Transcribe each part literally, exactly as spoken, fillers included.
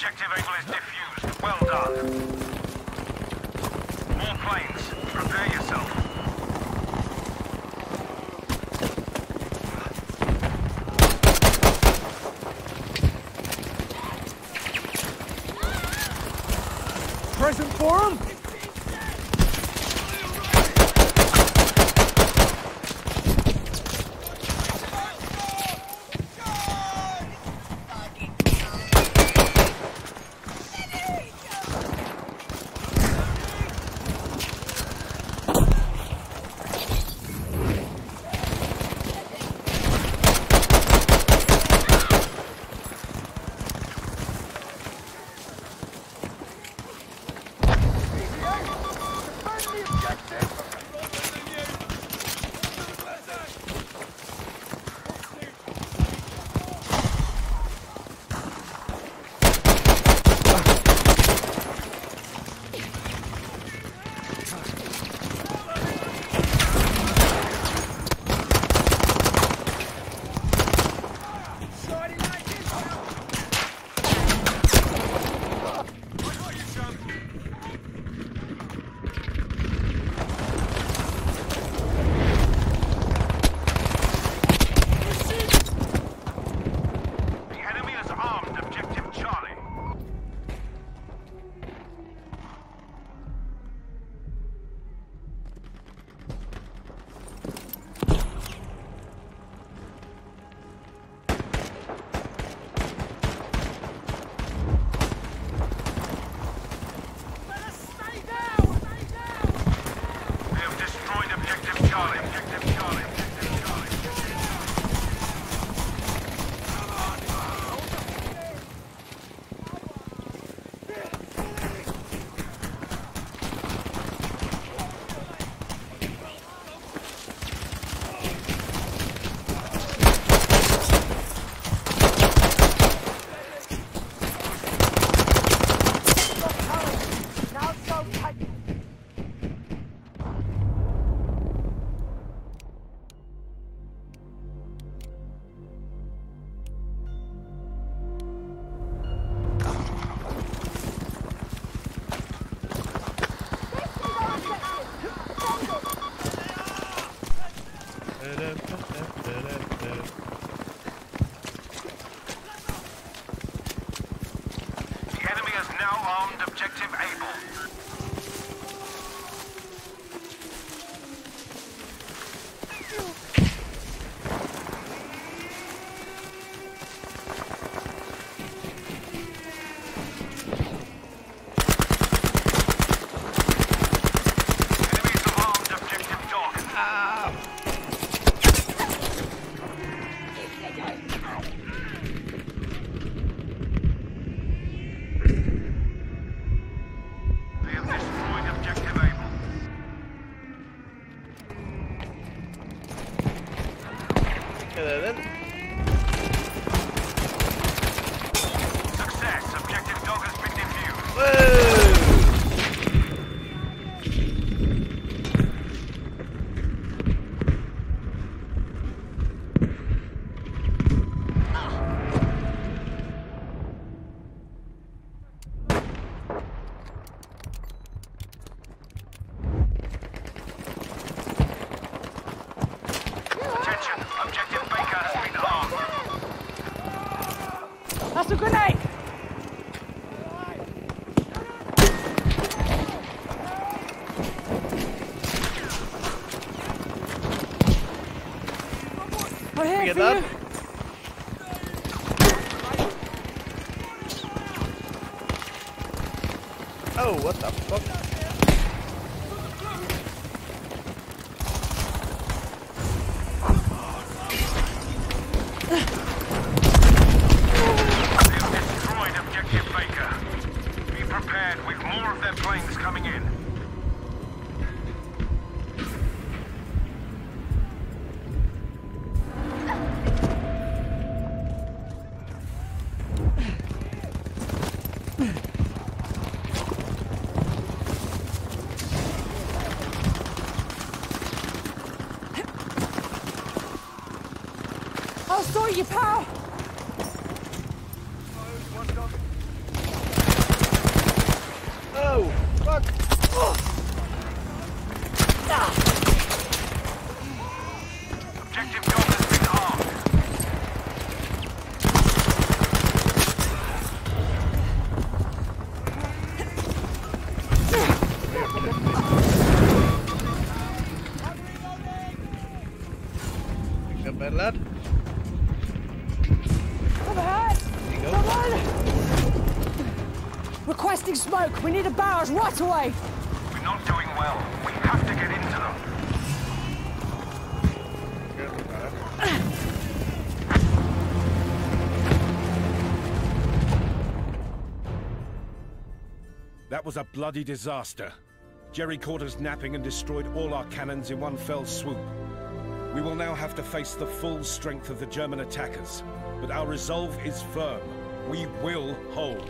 Objective Able is defused. Well done. More planes. Prepare yourself. Present for him? Success. Objective dog has been defused. Whoa! Attention. Objective Baker has been armed. That's a grenade! We're here Get for that? you. Oh, what the fuck? Destroyed Objective Baker. Be prepared with more of their planes coming in. I'll store you, pal! Requesting smoke. We need a barrage right away. We're not doing well. We have to get into them. That was a bloody disaster. Jerry caught us napping and destroyed all our cannons in one fell swoop. We will now have to face the full strength of the German attackers, but our resolve is firm. We will hold.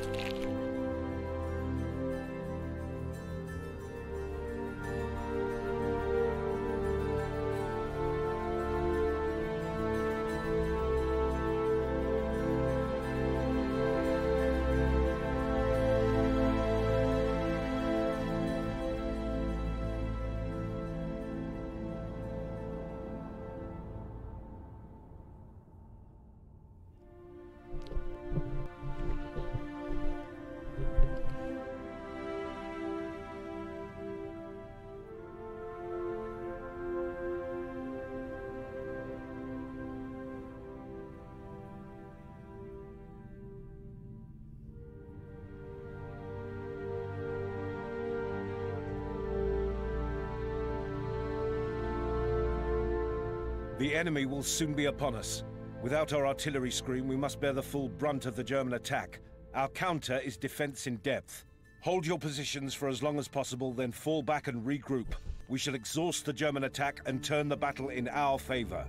The enemy will soon be upon us. Without our artillery screen, we must bear the full brunt of the German attack. Our counter is defense in depth. Hold your positions for as long as possible, then fall back and regroup. We shall exhaust the German attack and turn the battle in our favor.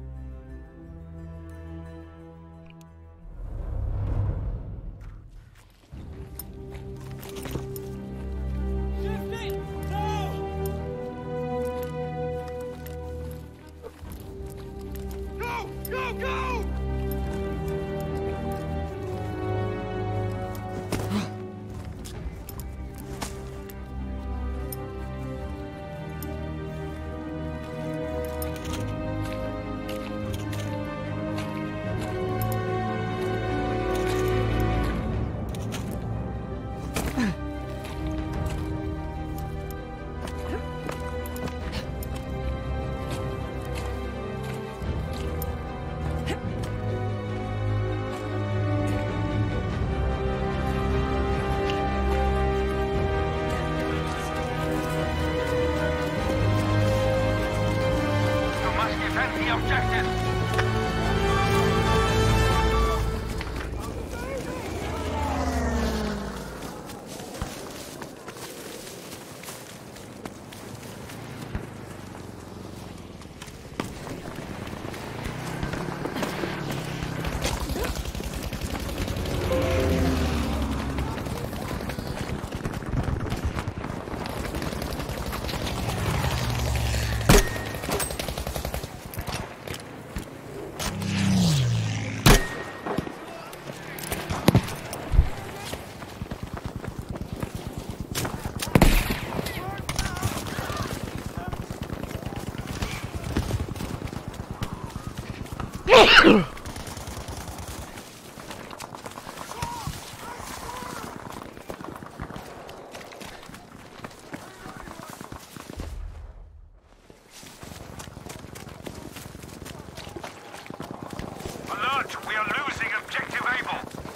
We are losing objective Able.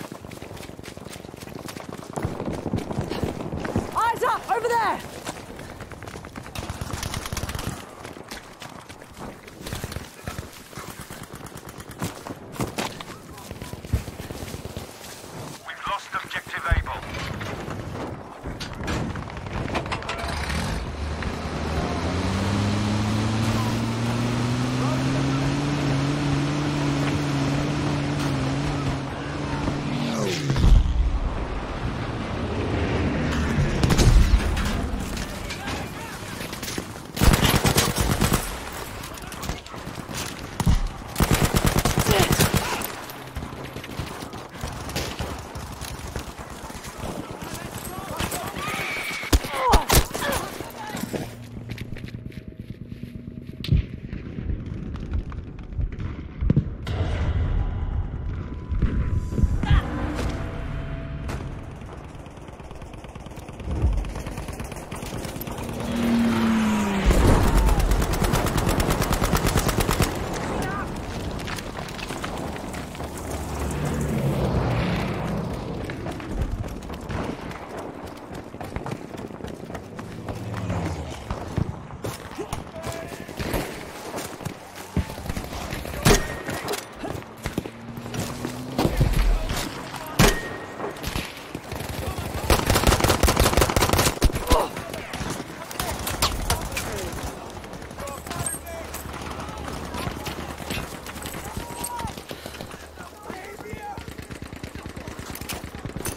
Eyes up! Over there! We've lost objective Able.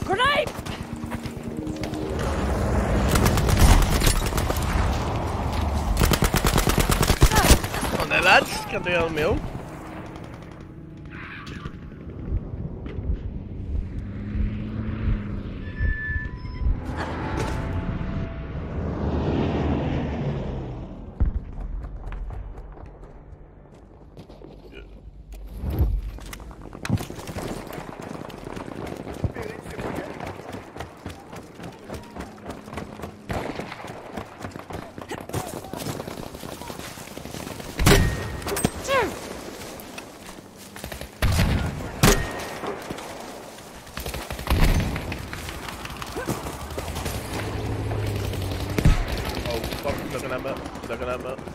Grenade! Come on then, lads. Can't do it on my own. Looking at it, looking at it.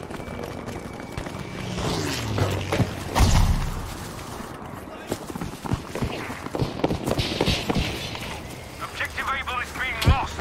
Objective Able is being lost.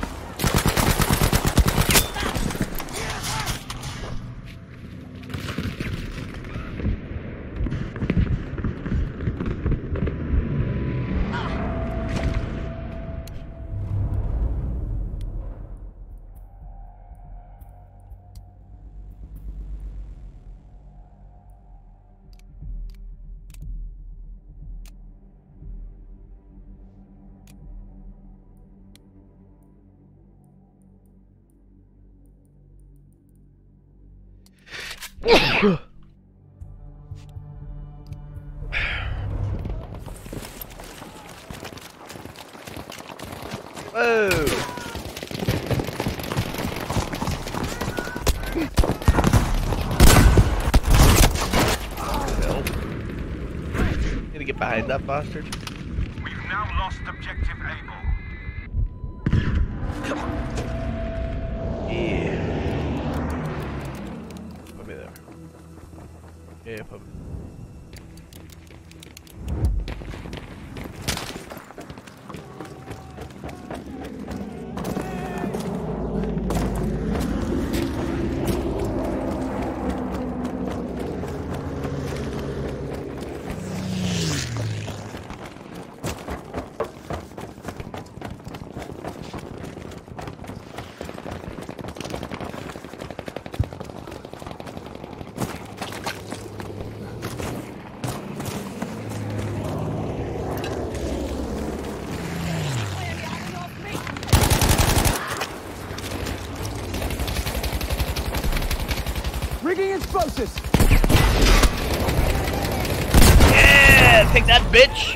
Whoa! Need to get behind that bastard. We've now lost Objective Able. Yeah. Put me there. Yeah, put me. Rigging explosives! Yeah! Take that, bitch!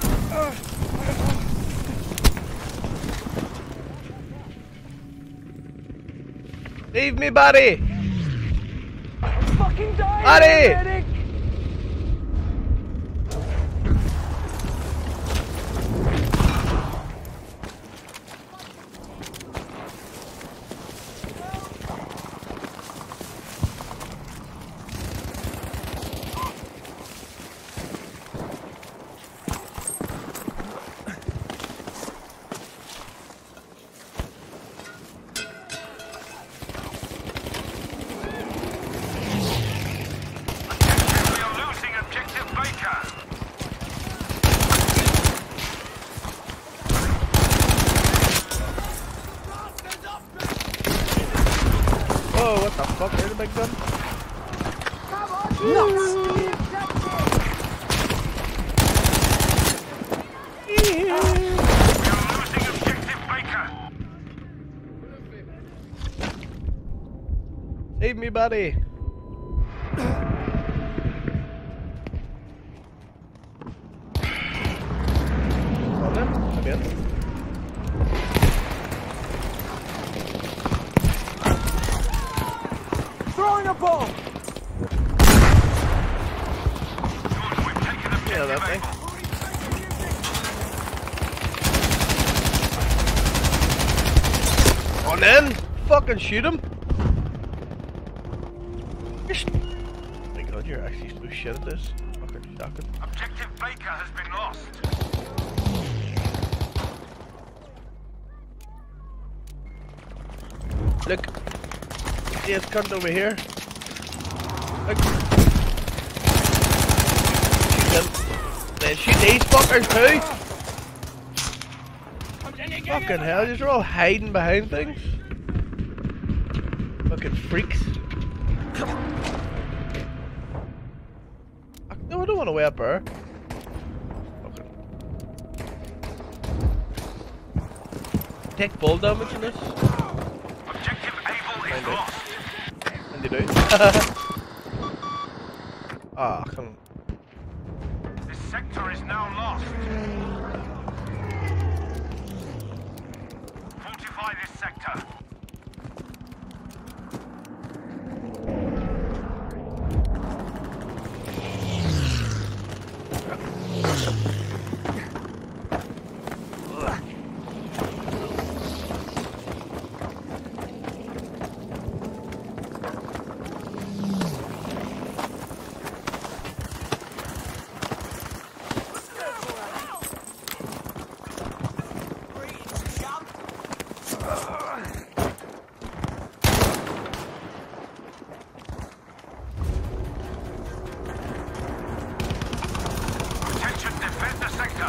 Leave me, buddy! Fucking die! Buddy! Medic! We are losing Objective Baker. Whoa, what the fuck? There's a big gun. We are losing Objective Baker. Save me, buddy! Come on then, come in. Throwing a bomb! Good, we've taken Objective Yeah, that thing. Able. Come on then! Fucking shoot him! You're st- oh my god, you're actually so shit at this. Fucking shocking. Objective Baker has been lost. Look! See it's cunt over here? Look! Shoot them! Then shoot these fuckers too! Fucking hell, you're all hiding behind things. Fucking freaks. No, I don't want to way up there. Okay. Take full damage in this. Objective Able is Find lost. And you do. Ah, come on. This sector is now lost. Fortify this sector. Attention, defend the sector.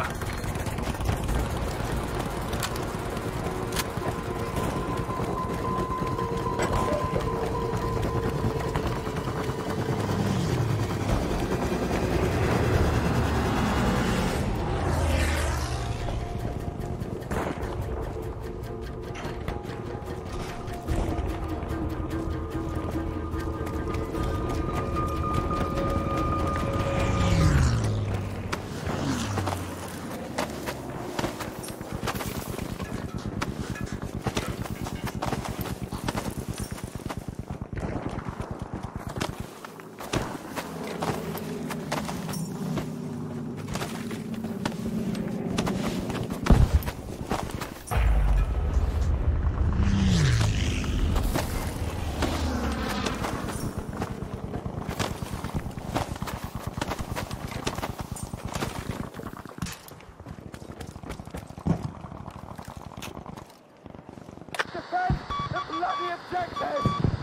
Defend the bloody objective!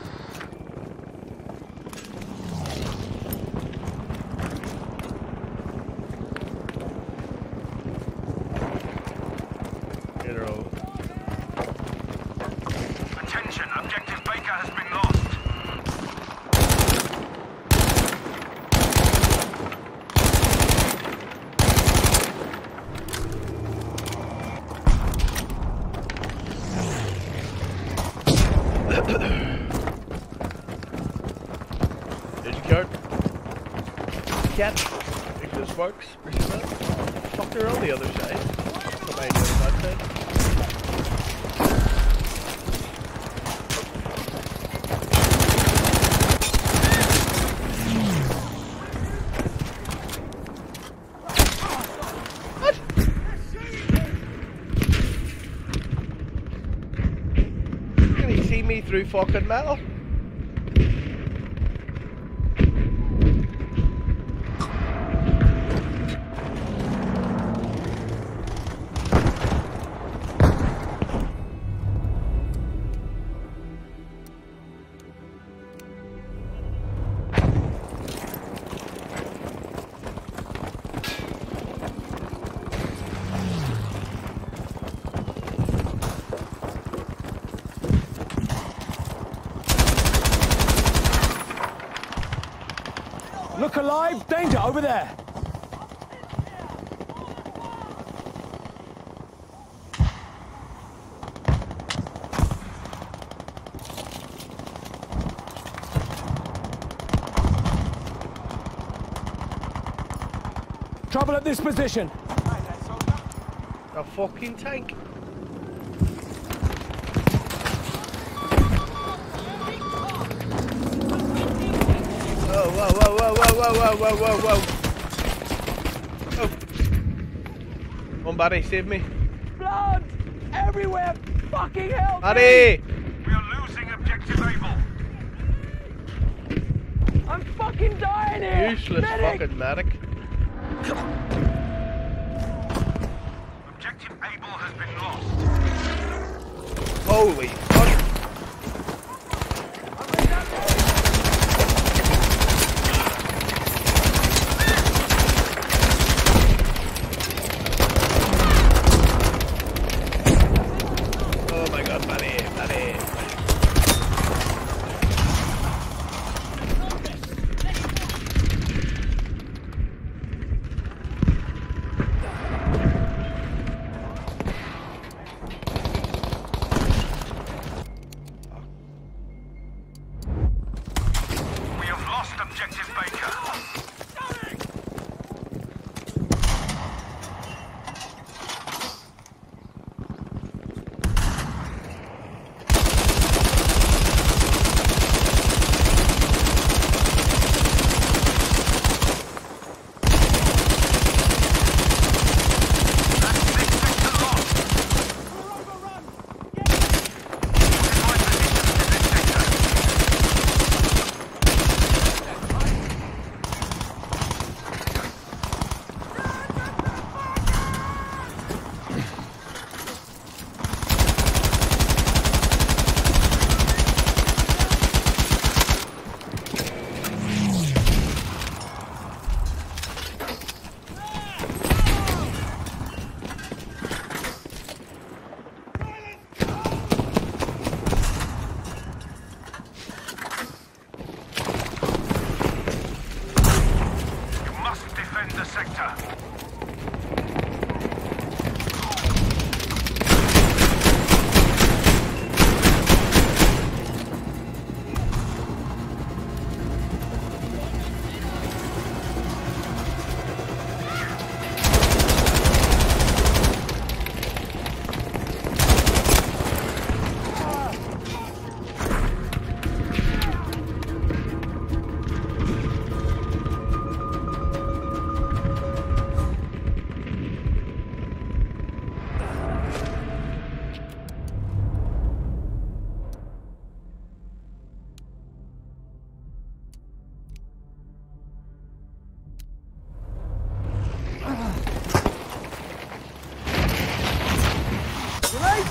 Get all. Attention, Objective Baker has been lost. Did you card? Cat. If this works, appreciate that. Fuck, they're on the other side. Somebody on that side. What? Can he see me through fucking metal? Look alive! Danger over there! Trouble at this position! A fucking tank. Whoa, whoa, whoa, whoa, whoa, whoa, whoa, whoa, whoa, whoa. Oh. One buddy, save me. Blood! Everywhere! Fucking hell! Buddy! We are losing Objective Able. I'm fucking dying here! Useless Medic! fucking medic. Objective Able has been lost. Holy fuck.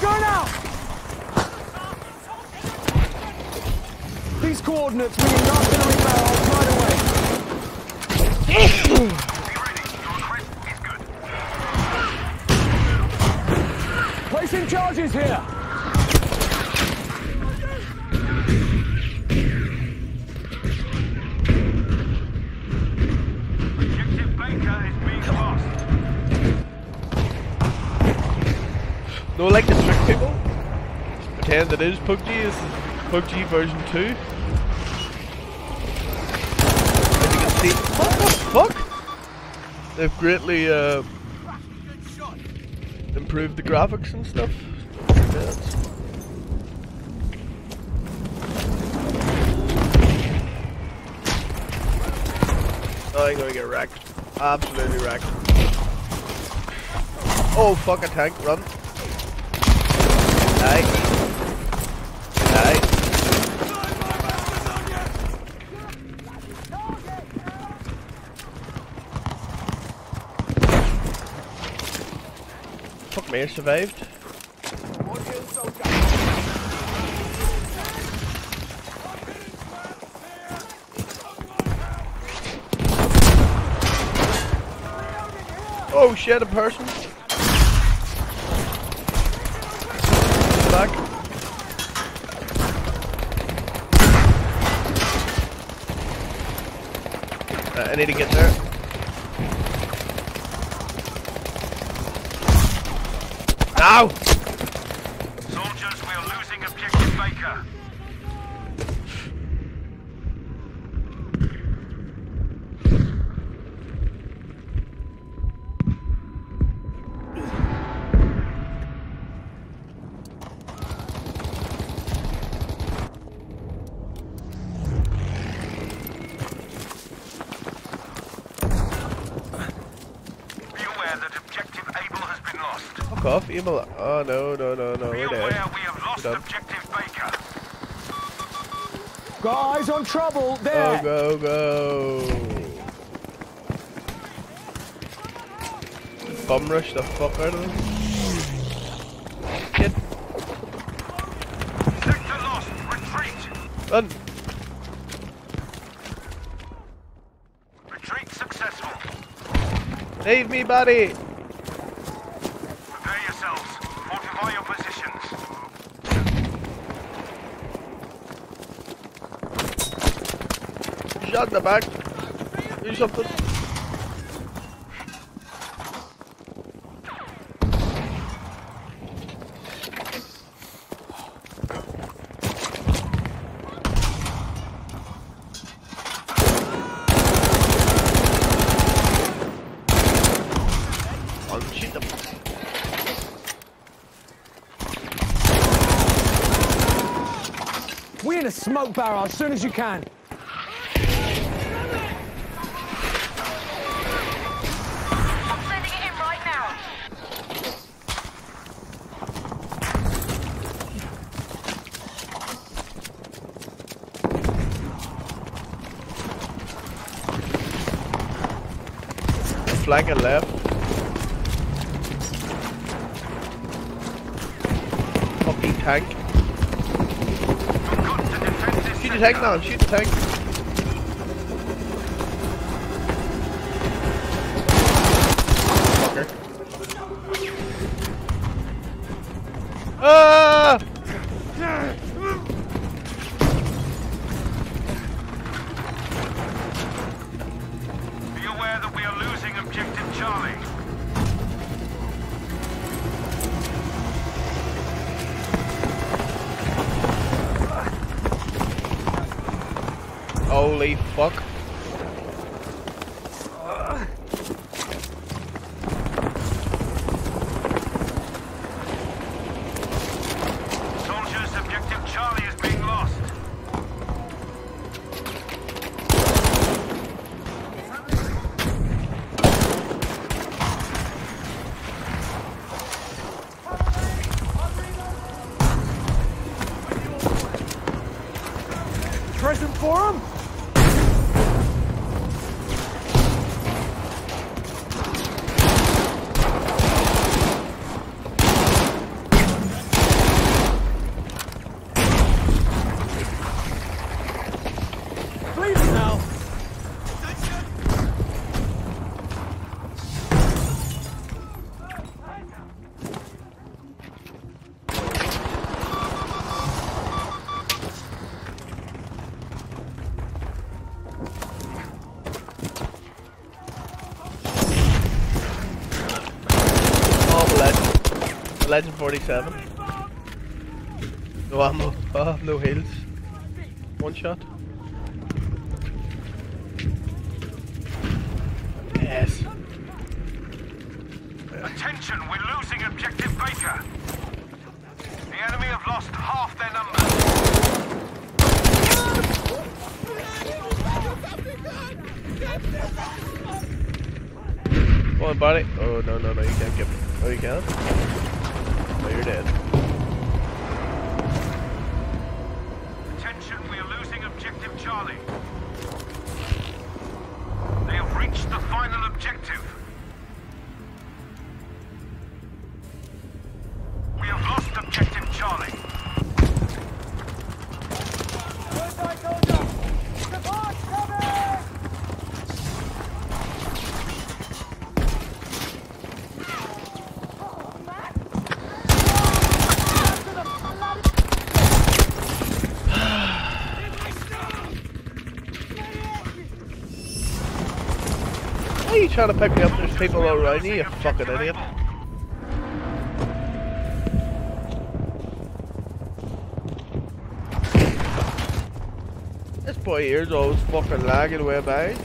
Going out! These coordinates mean an artillery barrage right away. Be ready. Your request is good. Placing charges here. Objective Baker is being lost. No, like to trick people. Pretend it is P U B G. This is P U B G version two. As you can see, what the fuck? They've greatly uh, improved the graphics and stuff. Oh, I'm gonna get wrecked. Absolutely wrecked. Oh, fuck a tank, run. Die. Die. Fuck me, I survived. Oh shit, a person. Back. Uh, I need to get there. Ow! Soldiers, we are losing objective Baker. Fuck off, email. Oh no, no, no, no, Be we're aware dead. we have lost objective Baker. Got eyes on trouble. Oh, There. go, go. Bum rush the fuck out of them. Shit. Sector lost. Retreat. Run. Retreat successful. Save me, buddy. Prepare yourselves. Fortify your positions. Shot in the back. Do something. Shoot them. We in a smoke barrage as soon as you can. I'm sending it in right now. Flank and left. Fucking tank. You've got to defend this Shoot the sector. tank now, shoot the tank. Fucker. Ah! Be aware that we are losing objective Charlie. Holy fuck. Soldiers, objective Charlie is being lost. Present for him. Legend forty-seven. No ammo. Oh, no heals. One shot. Yes. Attention, we're losing objective Baker. The enemy have lost half their numbers. Come on, buddy. Oh, no, no, no, you can't get me. Oh, you can? Oh, you're dead. Attention, we are losing objective Charlie. They have reached the final objective. We have lost objective Charlie. Why are you trying to pick me up? There's people all around you, you fucking idiot. This boy here's always fucking lagging away by.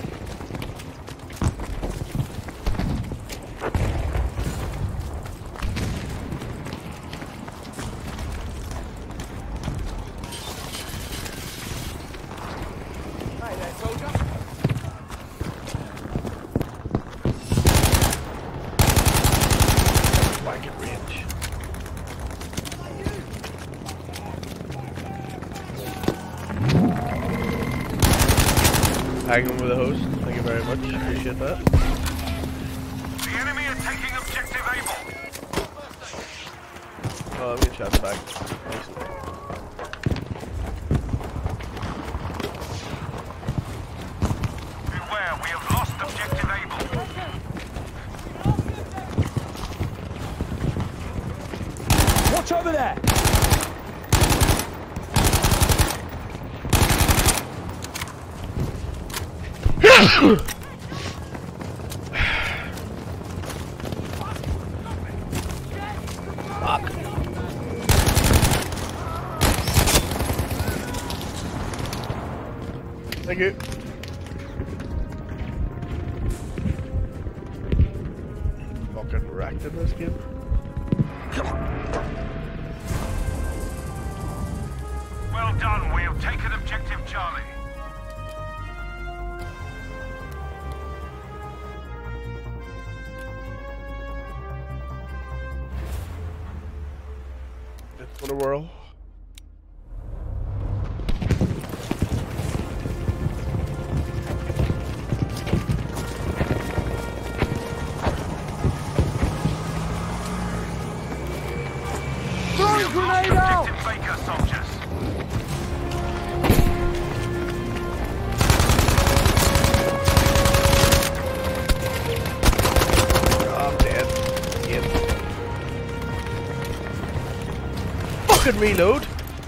Hanging with the host. Thank you very much. Appreciate that. The enemy are taking objective Able. Oh, I'm gonna chat back. Thanks. Beware, we have lost objective Able. Watch over there! Fuck. Thank you. Fucking wrecked in this game. Well done, we have taken objective Charlie. For the world. Throwing grenade out! Objective Baker, soldiers. Oh, I'm dead. Yep. Fucking reload.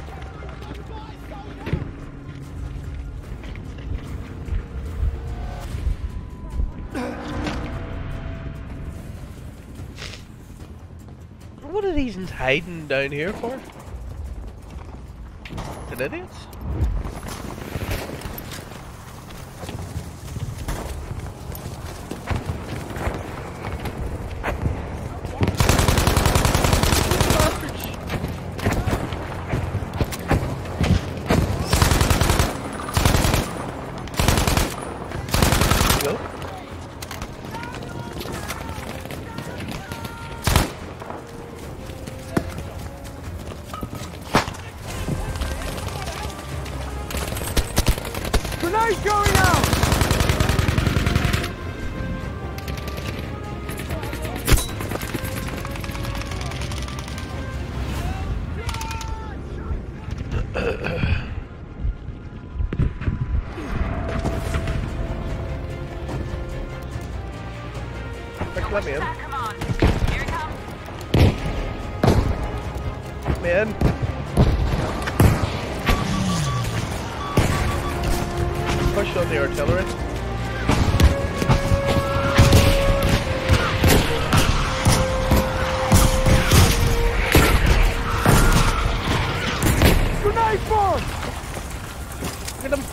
What are these hiding down here for? Fucking idiots. Grenade going out! Let me in. Come on. Here it comes. Let me in. Push on the artillery. Look at him.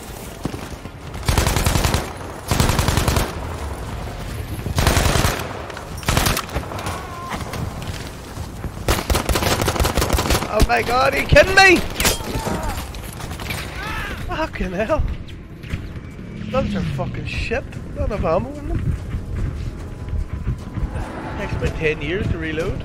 Oh my god, are you kidding me? Fucking hell. Those are fucking shit. Don't have ammo in them. Takes about ten years to reload.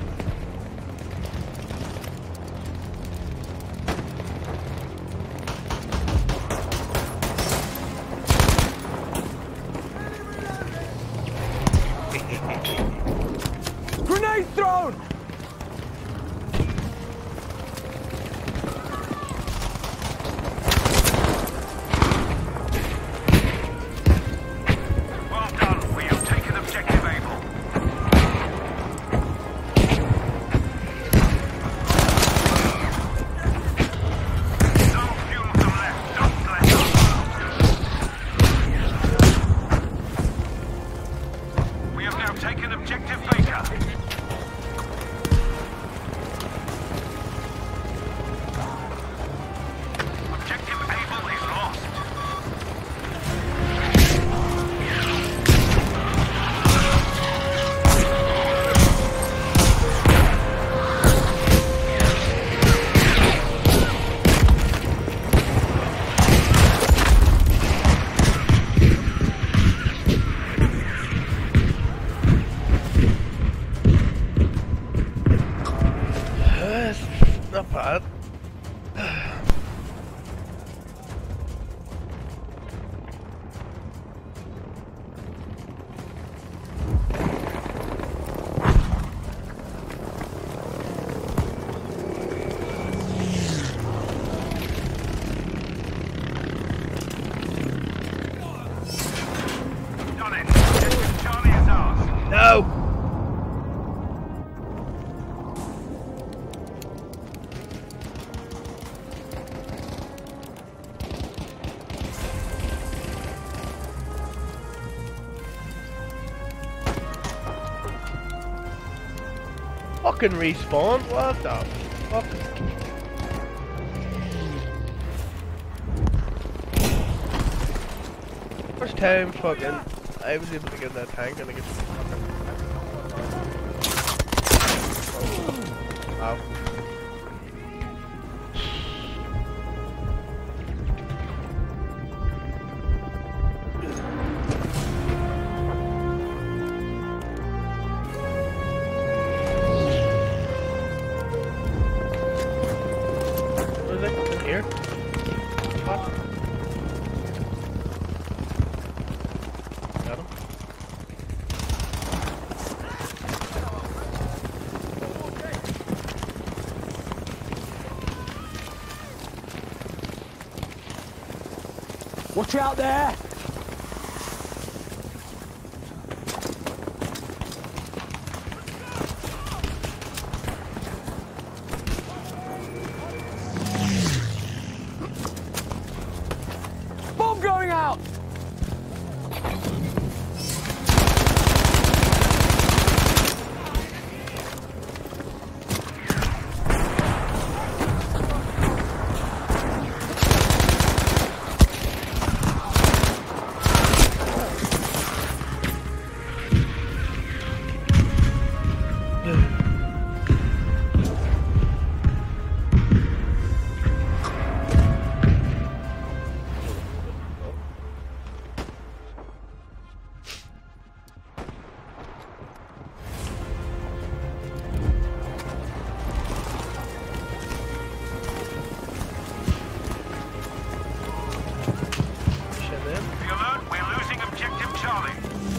Grenade thrown! Well done. We have taken objective Able. No fuel to left. Don't let them. We have now taken objective Baker. Objective Able is lost. Not bad. Done it. Objective Charlie is ours. No! Fucking respawn? What the fuck? First time fucking I was able to get that tank and I get Wow. What is it? In here? What? Got him. Watch out there! Bomb going out! Be alert. We're losing objective Charlie.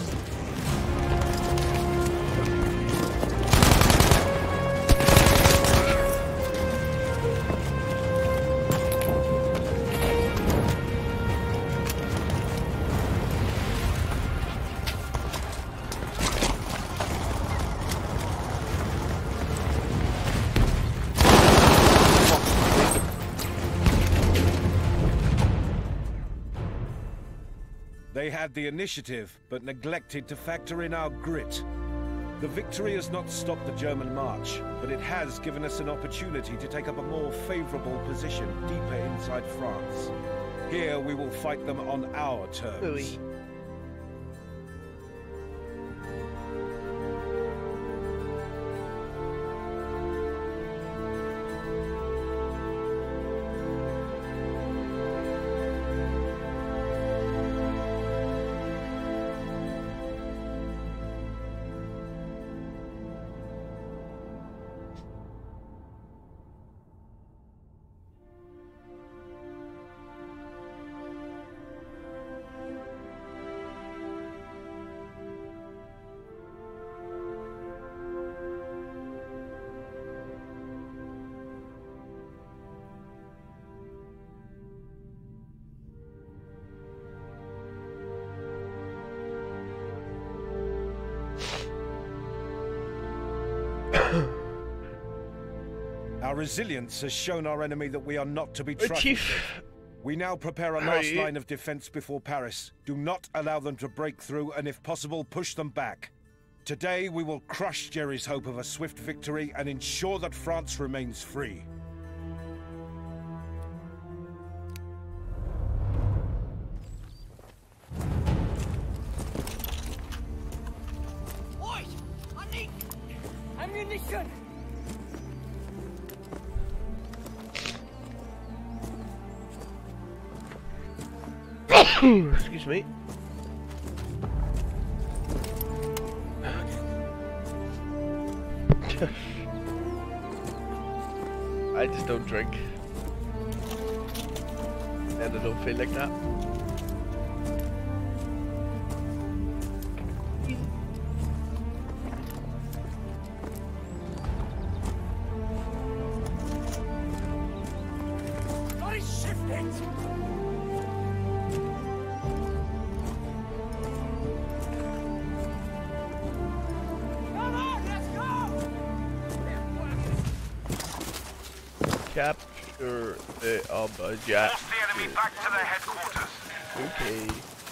They had the initiative, but neglected to factor in our grit. The victory has not stopped the German march, but it has given us an opportunity to take up a more favorable position deeper inside France. Here we will fight them on our terms. Ooh. Our resilience has shown our enemy that we are not to be Hey, trifled Chief. with. We now prepare a How are last you? line of defense before Paris. Do not allow them to break through, and if possible, push them back. Today, we will crush Jerry's hope of a swift victory and ensure that France remains free. Oi! I need ammunition! Excuse me. I just don't drink. And I don't feel like that. I shift it! Come on, let's go! Capture the object. Force the enemy back to their headquarters. Okay.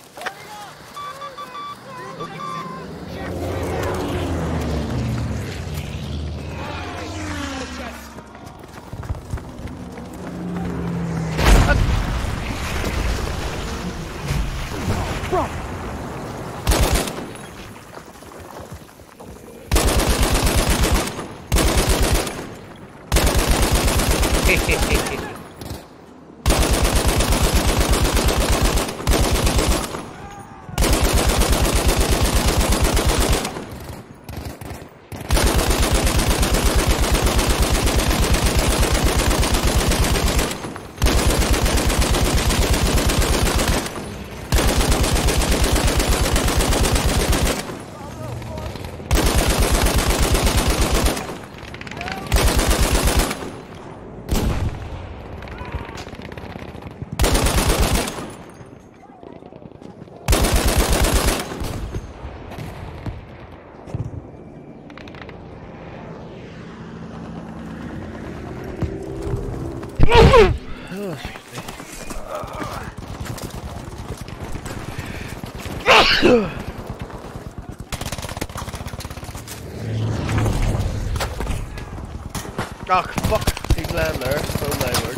Oh, fuck. He's landing there. So landward.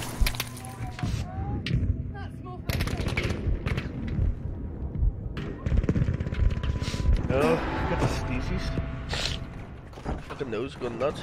No, got the sneezies. Fucking nose going nuts.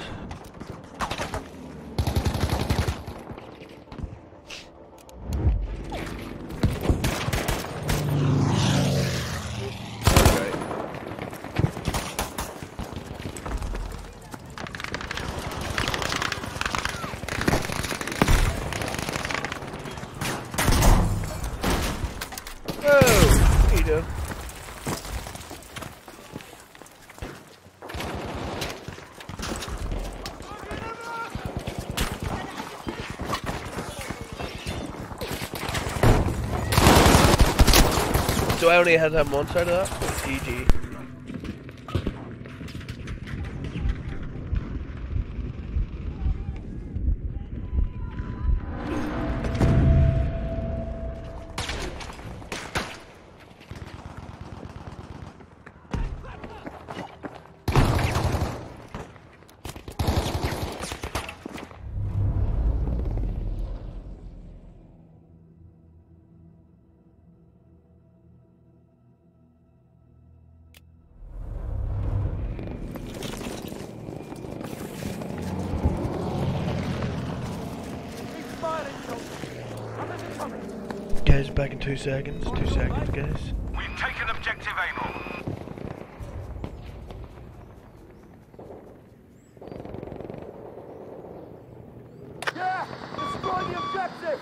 So I only had to have one side of that? G G. K's back in two seconds. Two seconds, guys. We've taken objective Able. Yeah! Destroy the objective!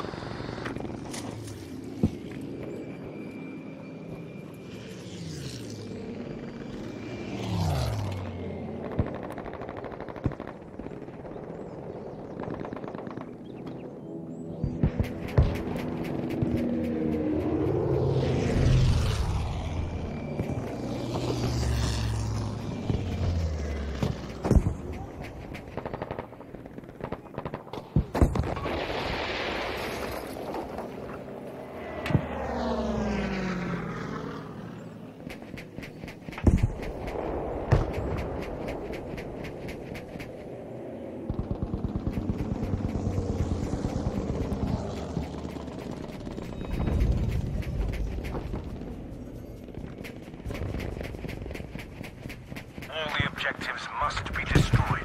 All the objectives must be destroyed.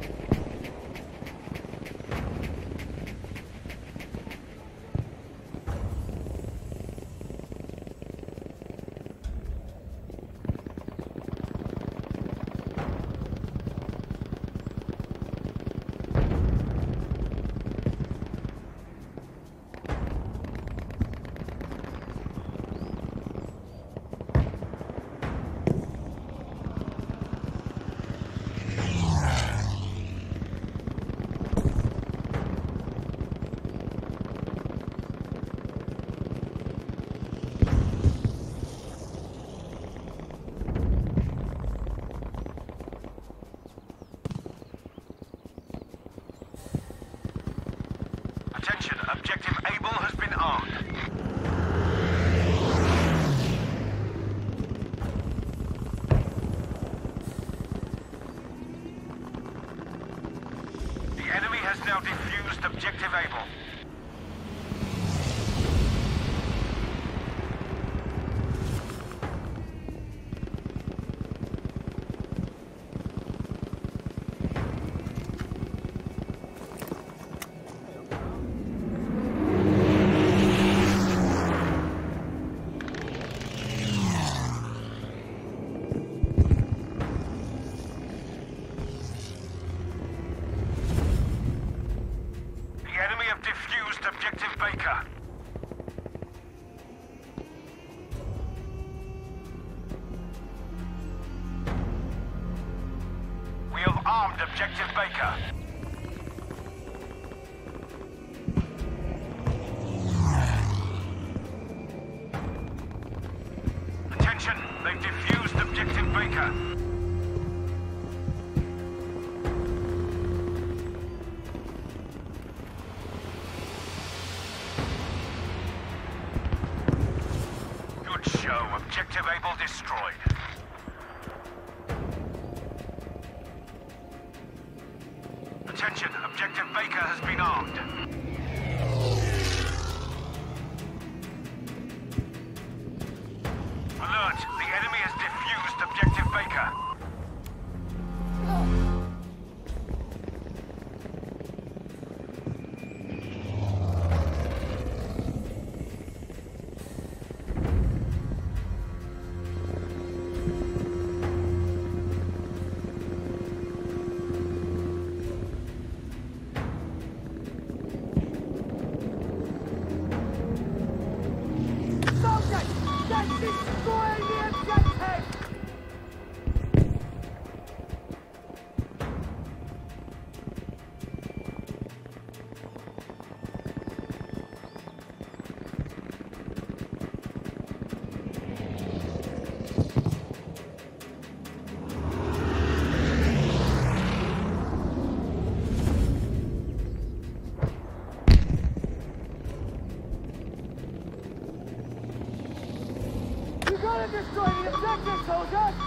Attention, objective Able has been armed. The enemy has now defused objective Able. Defused objective Baker. We have armed objective Baker. Attention, they've defused objective Baker. Show objective Able destroyed. Attention, objective Baker has been armed. Alert, the enemy has defused objective Baker. Destroy the objective, soldiers!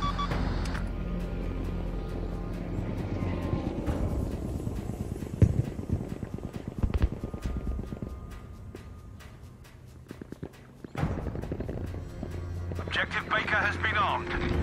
Objective Baker has been armed.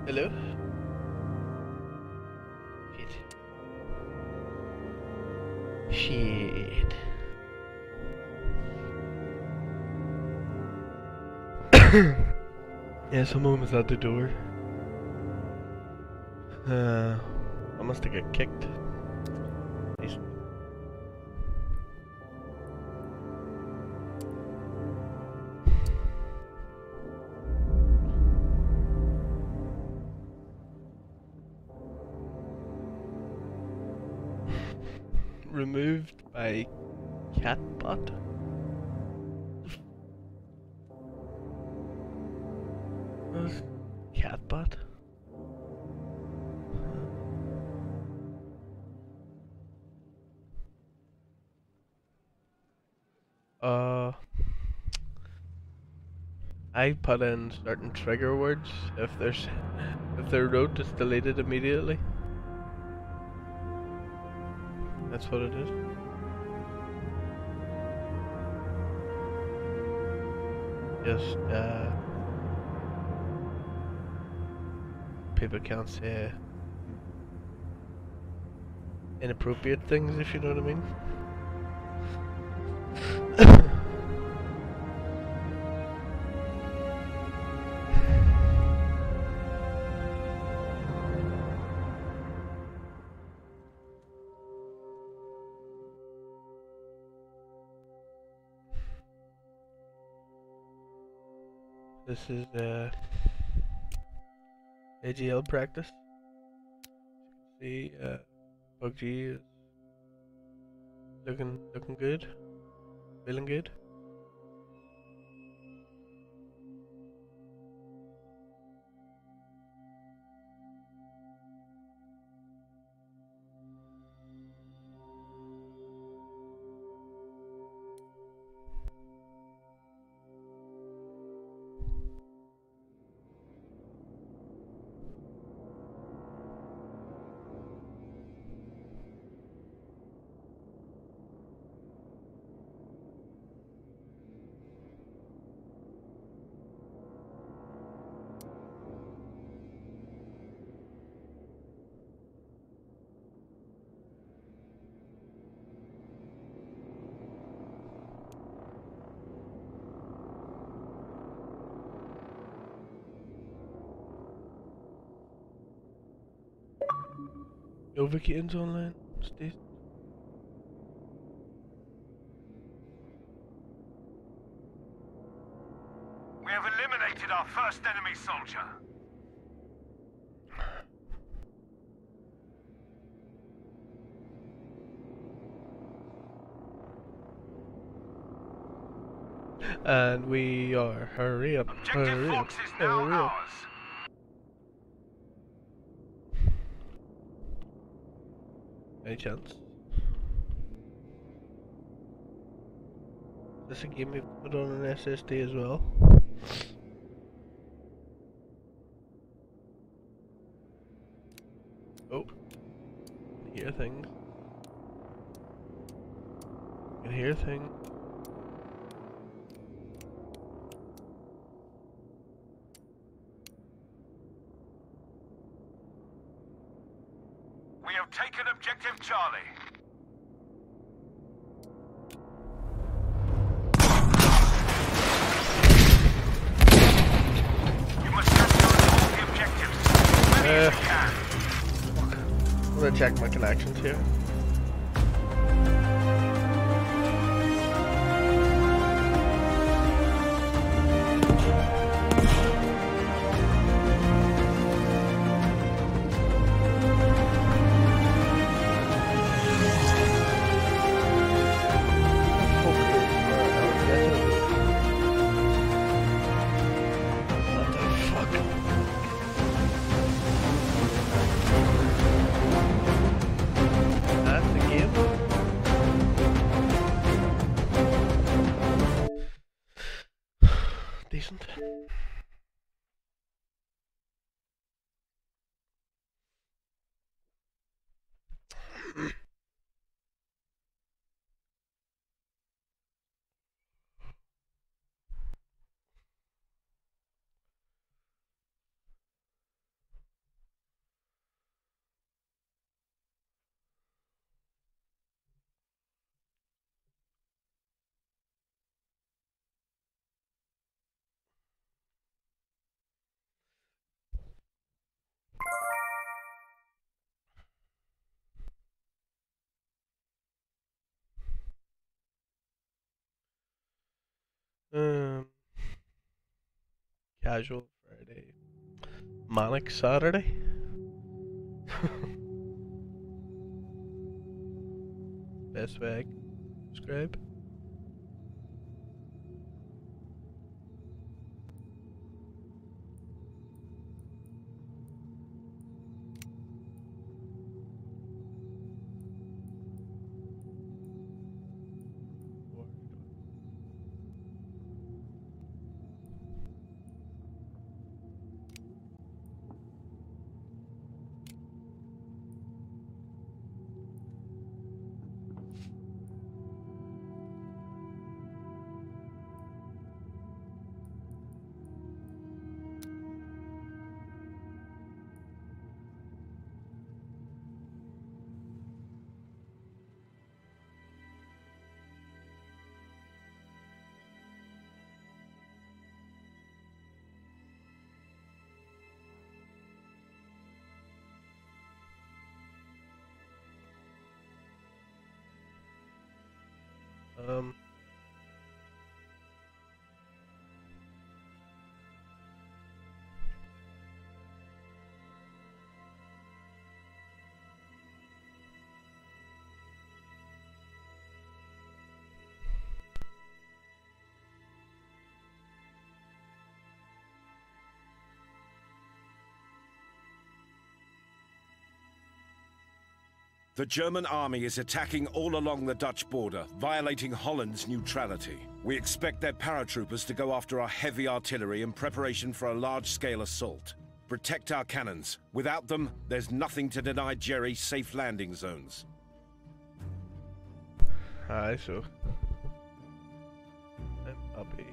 Hello? Shit. Shit. Yeah, someone was at the door. Uh, I must have got kicked. He's removed by Catbot. Catbot. Uh, I put in certain trigger words if there's if they're wrote, it's deleted immediately. That's what it is. Just uh, people can't say inappropriate things, if you know what I mean. This is uh, A G L practice. See, uh, P U B G is looking looking good, feeling good. Novocaines online, Steve. We have eliminated our first enemy soldier. And we are, hurry up, Objective hurry up, Fox is now hurry up. ours. Any chance? Is this a game you put on an S S D as well? Oh, hear things. I can hear things. We have taken objective Charlie. You must capture all the objectives. As many as you can. I'm gonna check my connections here. Decent. Casual Friday. Manic Saturday. Best way I can describe. Um. The German army is attacking all along the Dutch border, violating Holland's neutrality. We expect their paratroopers to go after our heavy artillery in preparation for a large-scale assault. Protect our cannons. Without them, there's nothing to deny Jerry safe landing zones. Aye, so. I'm happy.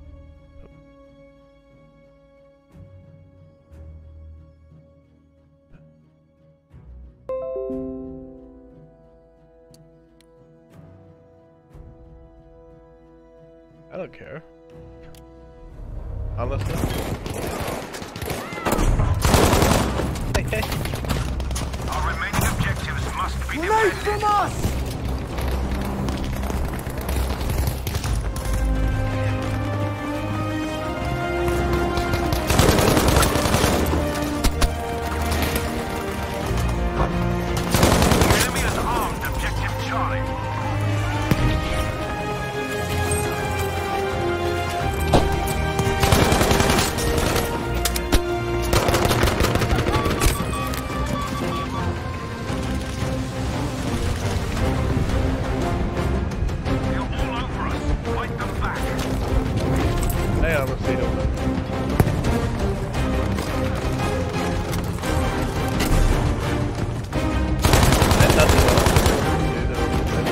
I don't care. Honestly. Our remaining objectives must be Grenade defended. from us! The enemy has armed objective Charlie. I honestly don't know. There's nothing else to do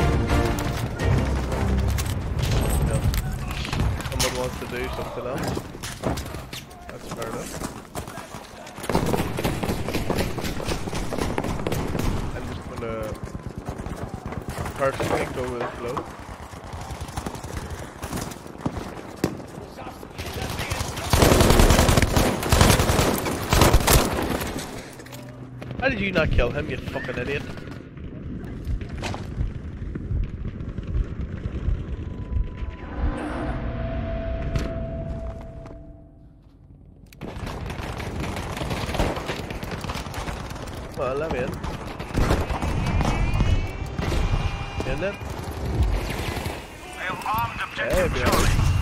though. No. Someone wants to do something else. That's fair enough. I'm just gonna personally go with the flow. How did you not kill him, you fucking idiot? Well, let me in. In there? They have armed Hey, objective bro.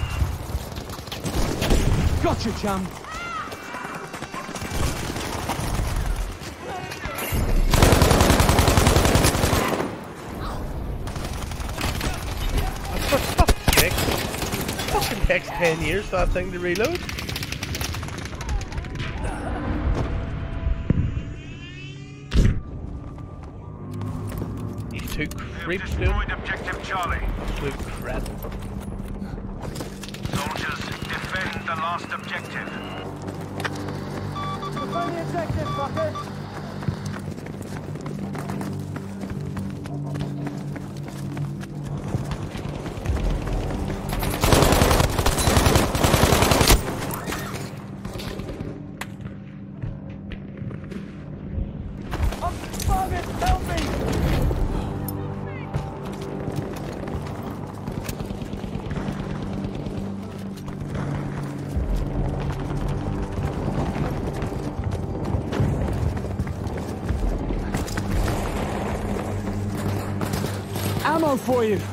Charlie. Gotcha, chum. For fuck's sake. Fucking takes ten years for that thing to reload. These two We have creeps, dude. destroyed objective Charlie. Absolute crap. Soldiers, defend the last objective. Defend the objective, fuckers! Help me! ammo for you.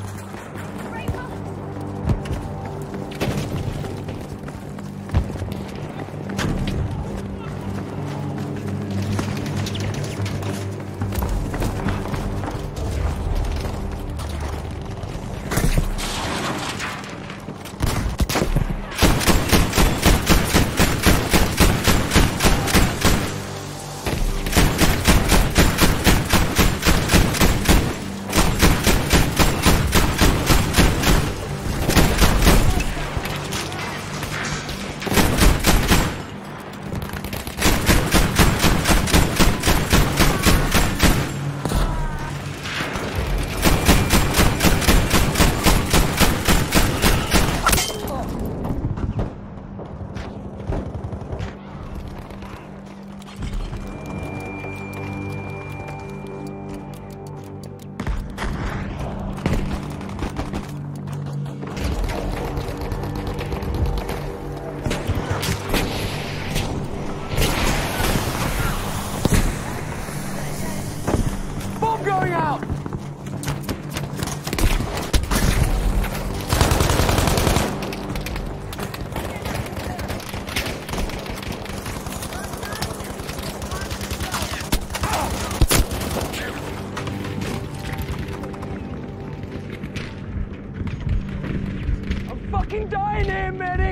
Fucking dying here, medic!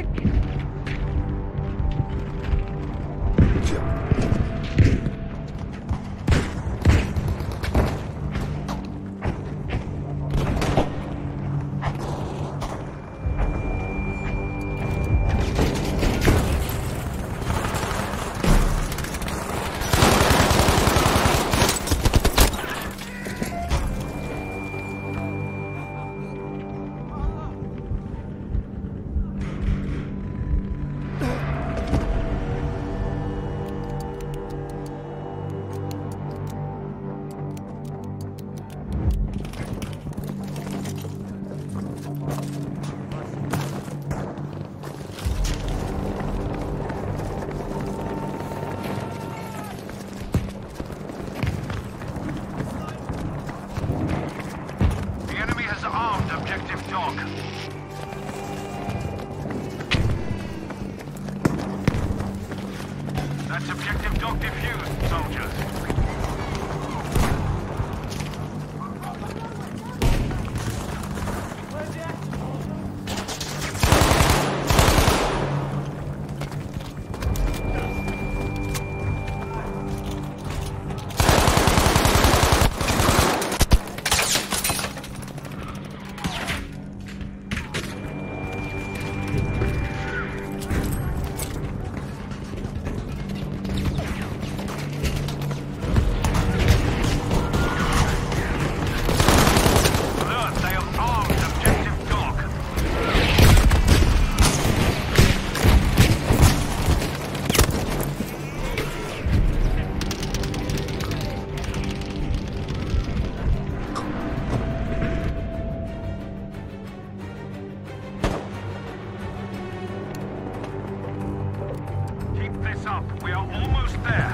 That's objective dog defused, soldiers. We are almost there.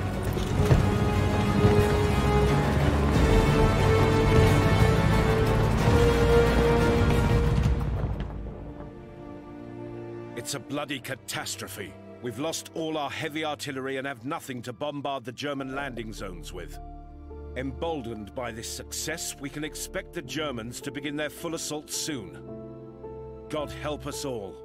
It's a bloody catastrophe. We've lost all our heavy artillery and have nothing to bombard the German landing zones with. Emboldened by this success, we can expect the Germans to begin their full assault soon. God help us all.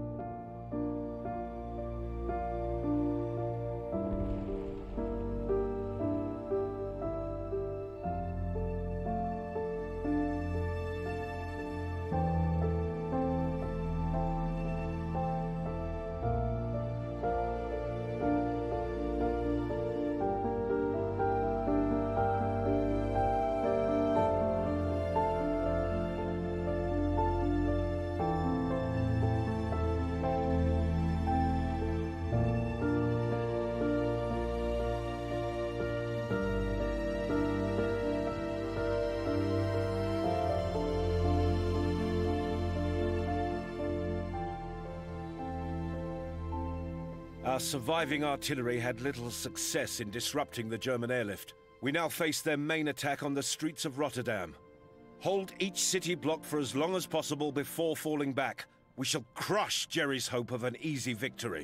Our surviving artillery had little success in disrupting the German airlift. We now face their main attack on the streets of Rotterdam. Hold each city block for as long as possible before falling back. We shall crush Jerry's hope of an easy victory.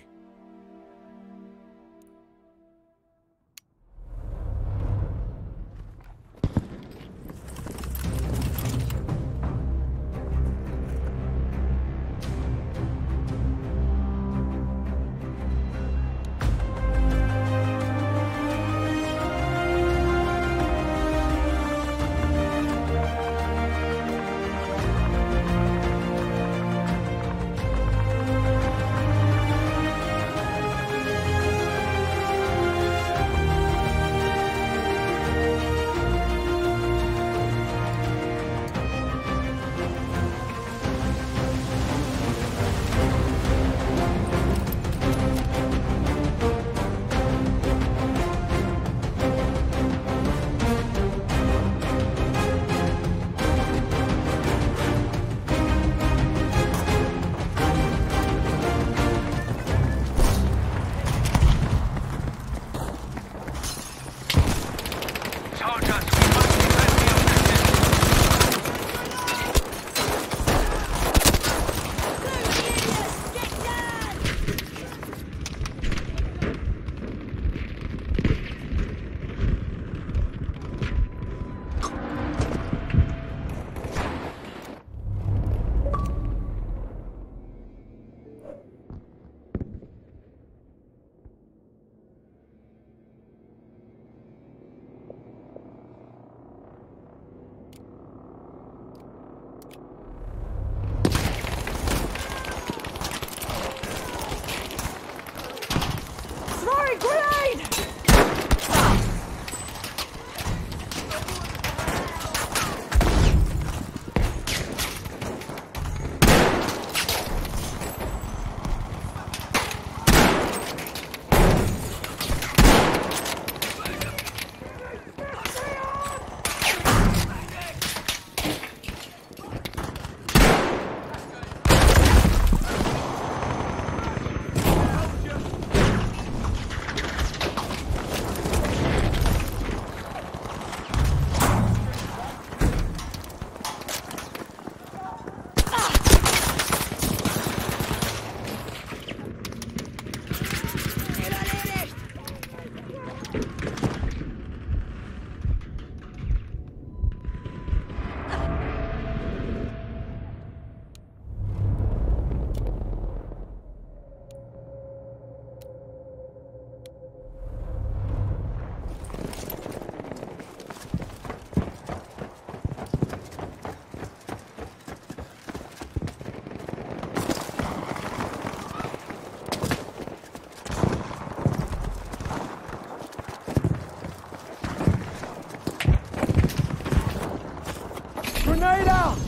Grenade out!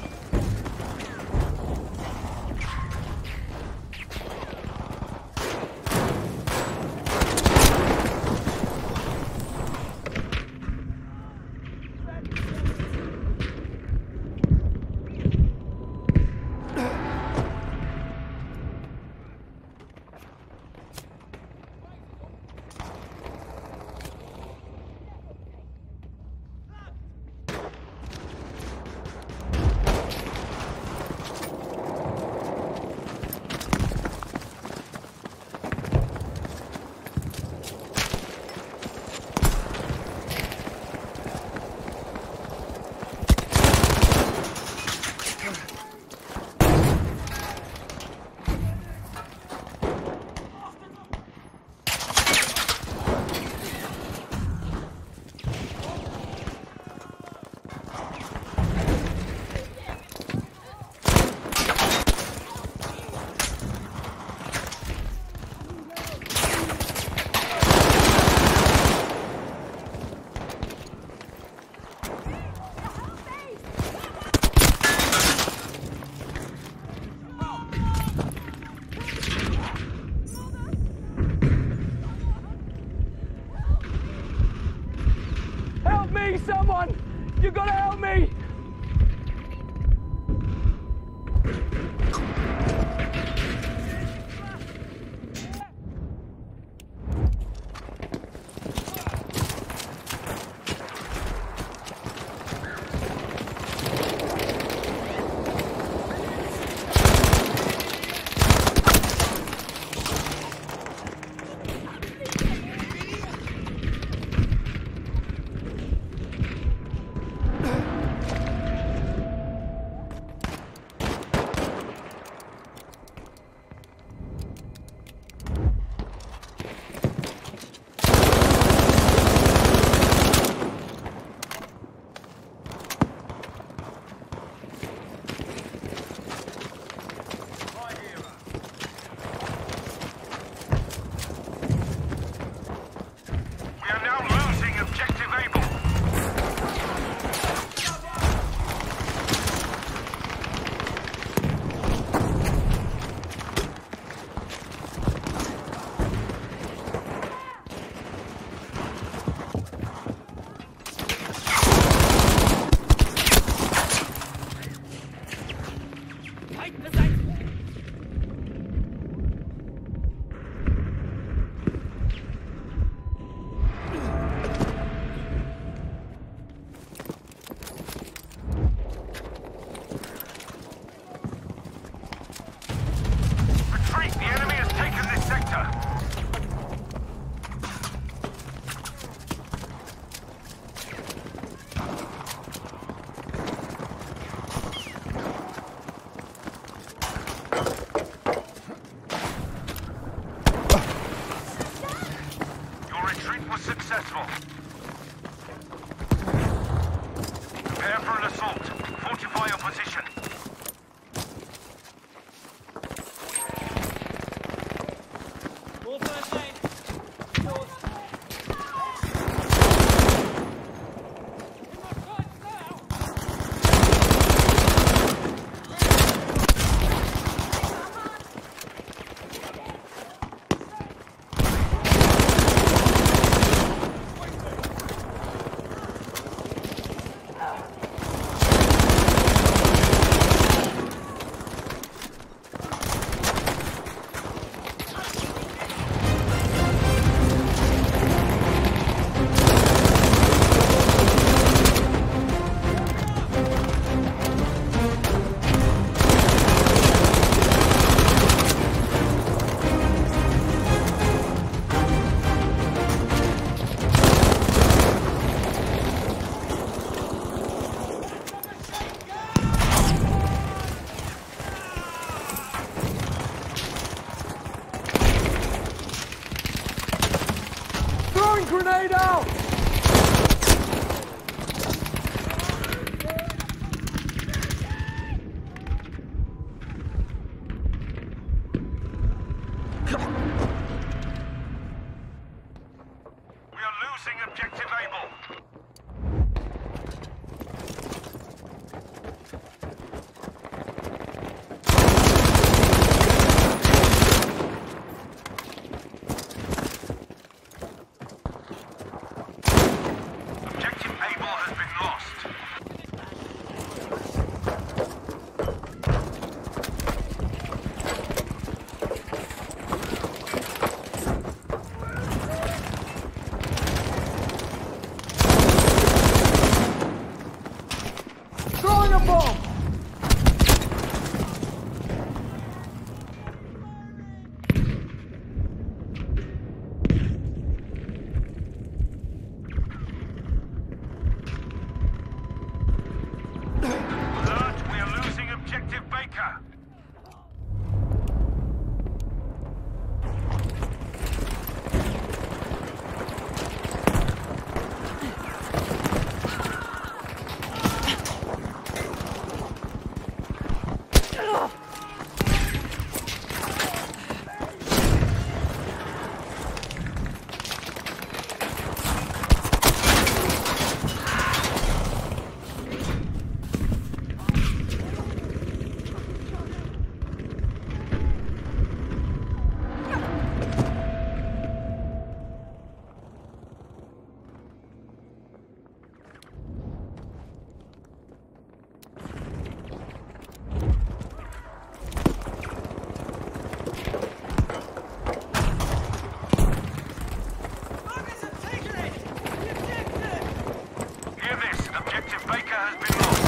Someone! You gotta help me! useful. Prepare for an assault. Fortify your position. All first aid. Doors. Grenade out! We are losing objective Able. Objective Able has been lost. Throwing a bomb! Alert, we are losing objective Baker. Targets have taken it! The objective! Hear this, objective Baker has been lost.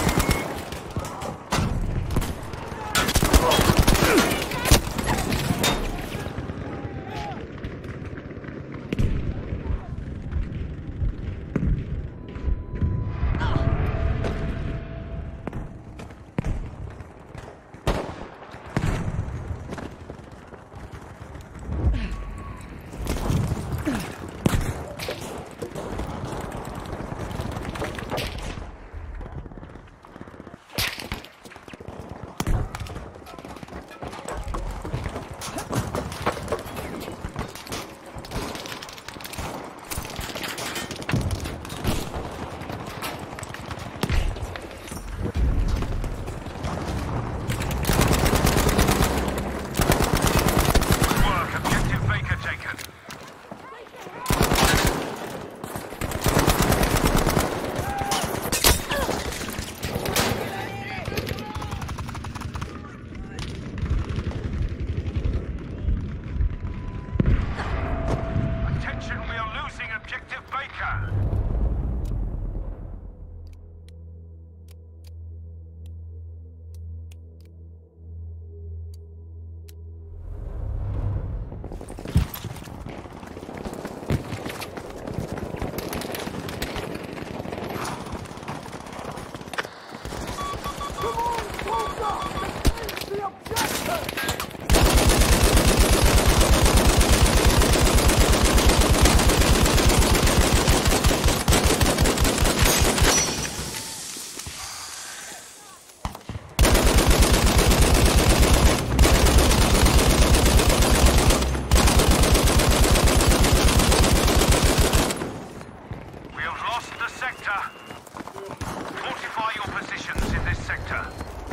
lost the sector. Fortify your positions in this sector.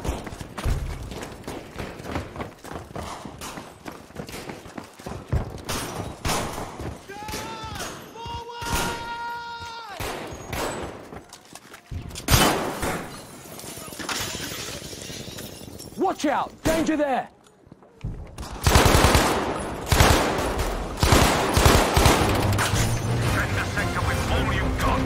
Watch out! Danger there! Defend the sector with all you've got.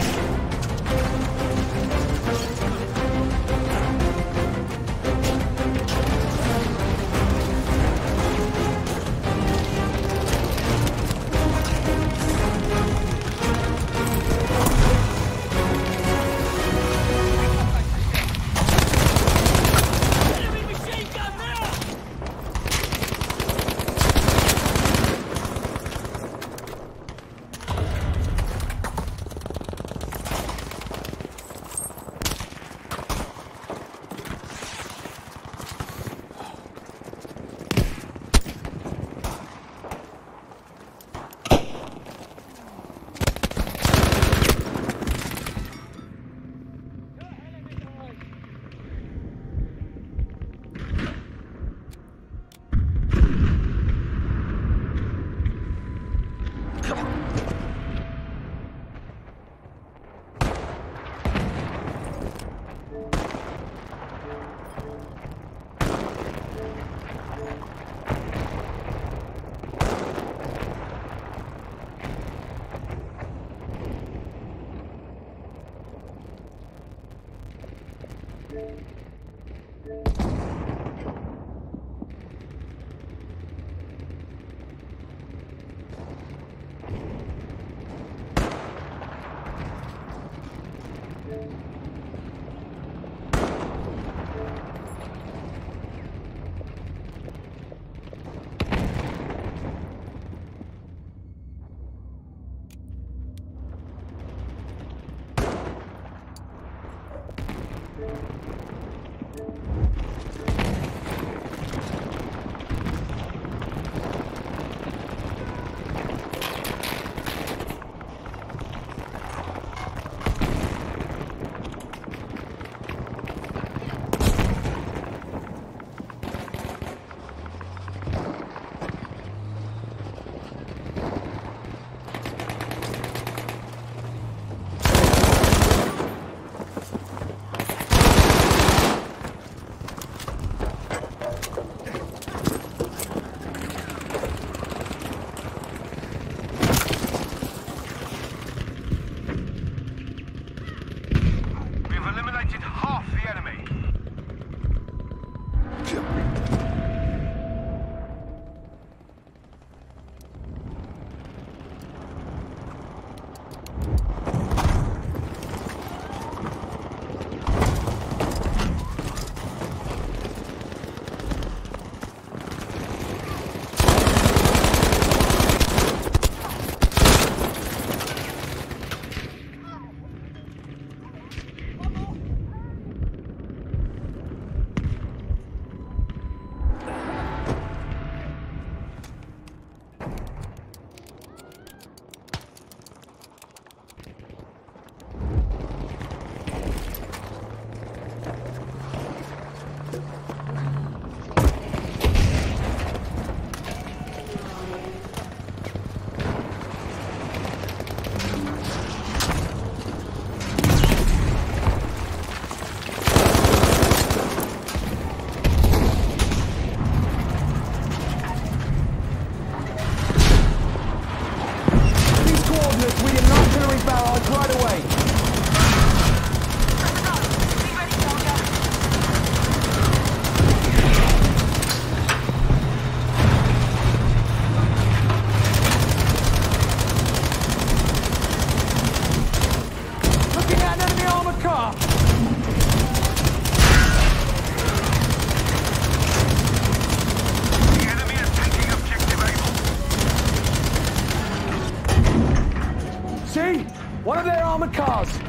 One of their armored cars! The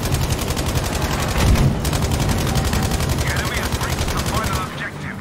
enemy has reached the final objective.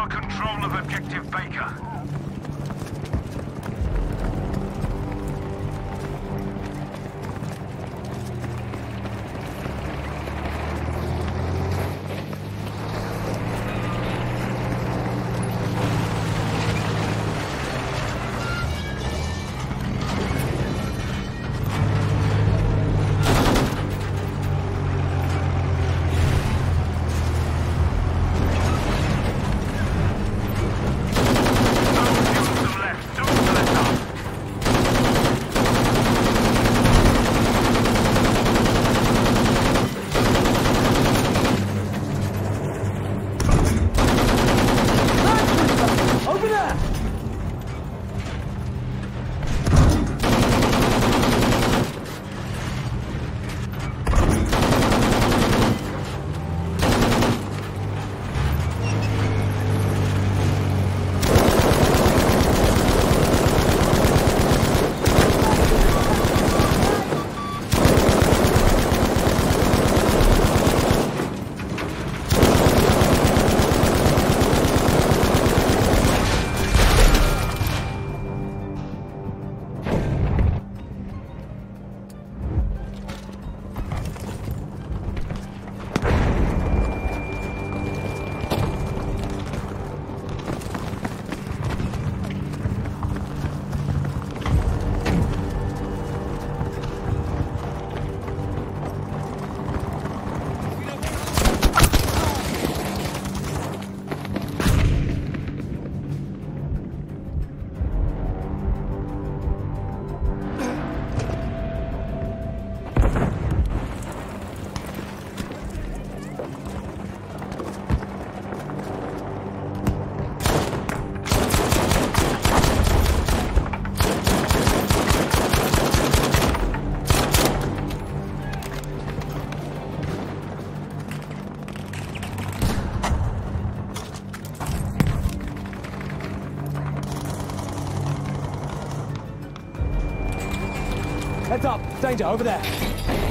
our control of Objective Baker. Over there! Heads up! Danger, over there!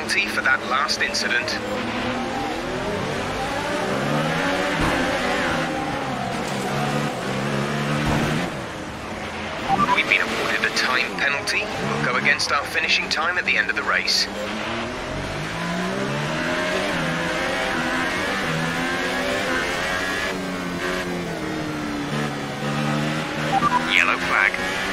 penalty for that last incident. We've been awarded a time penalty. We'll go against our finishing time at the end of the race. Yellow flag.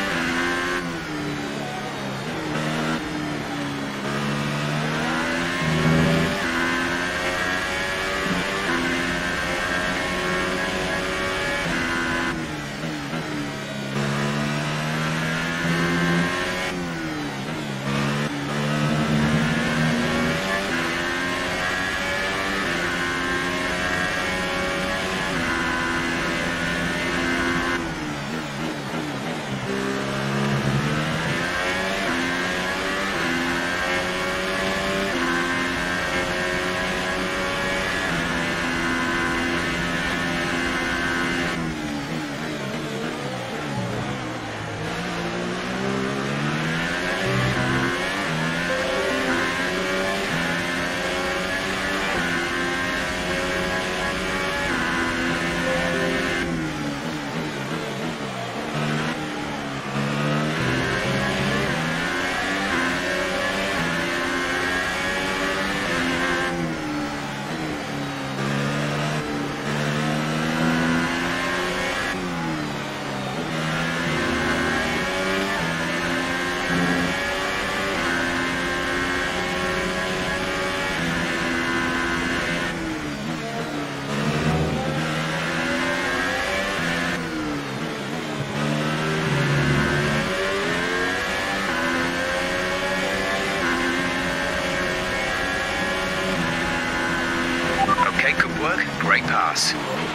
Great pass.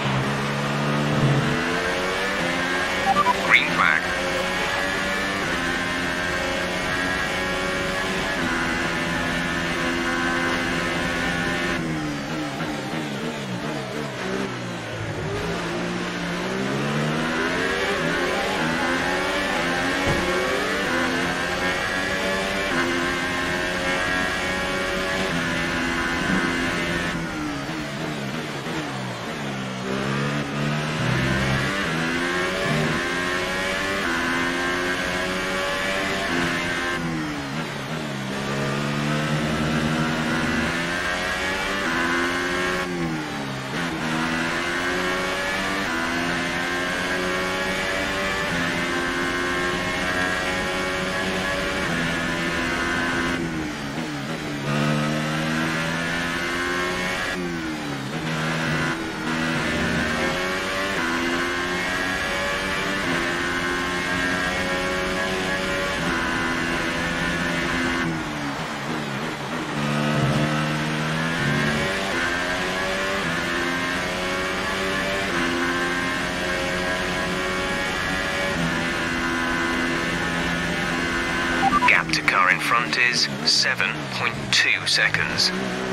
Green flag. Gap to car in front is seven point two seconds.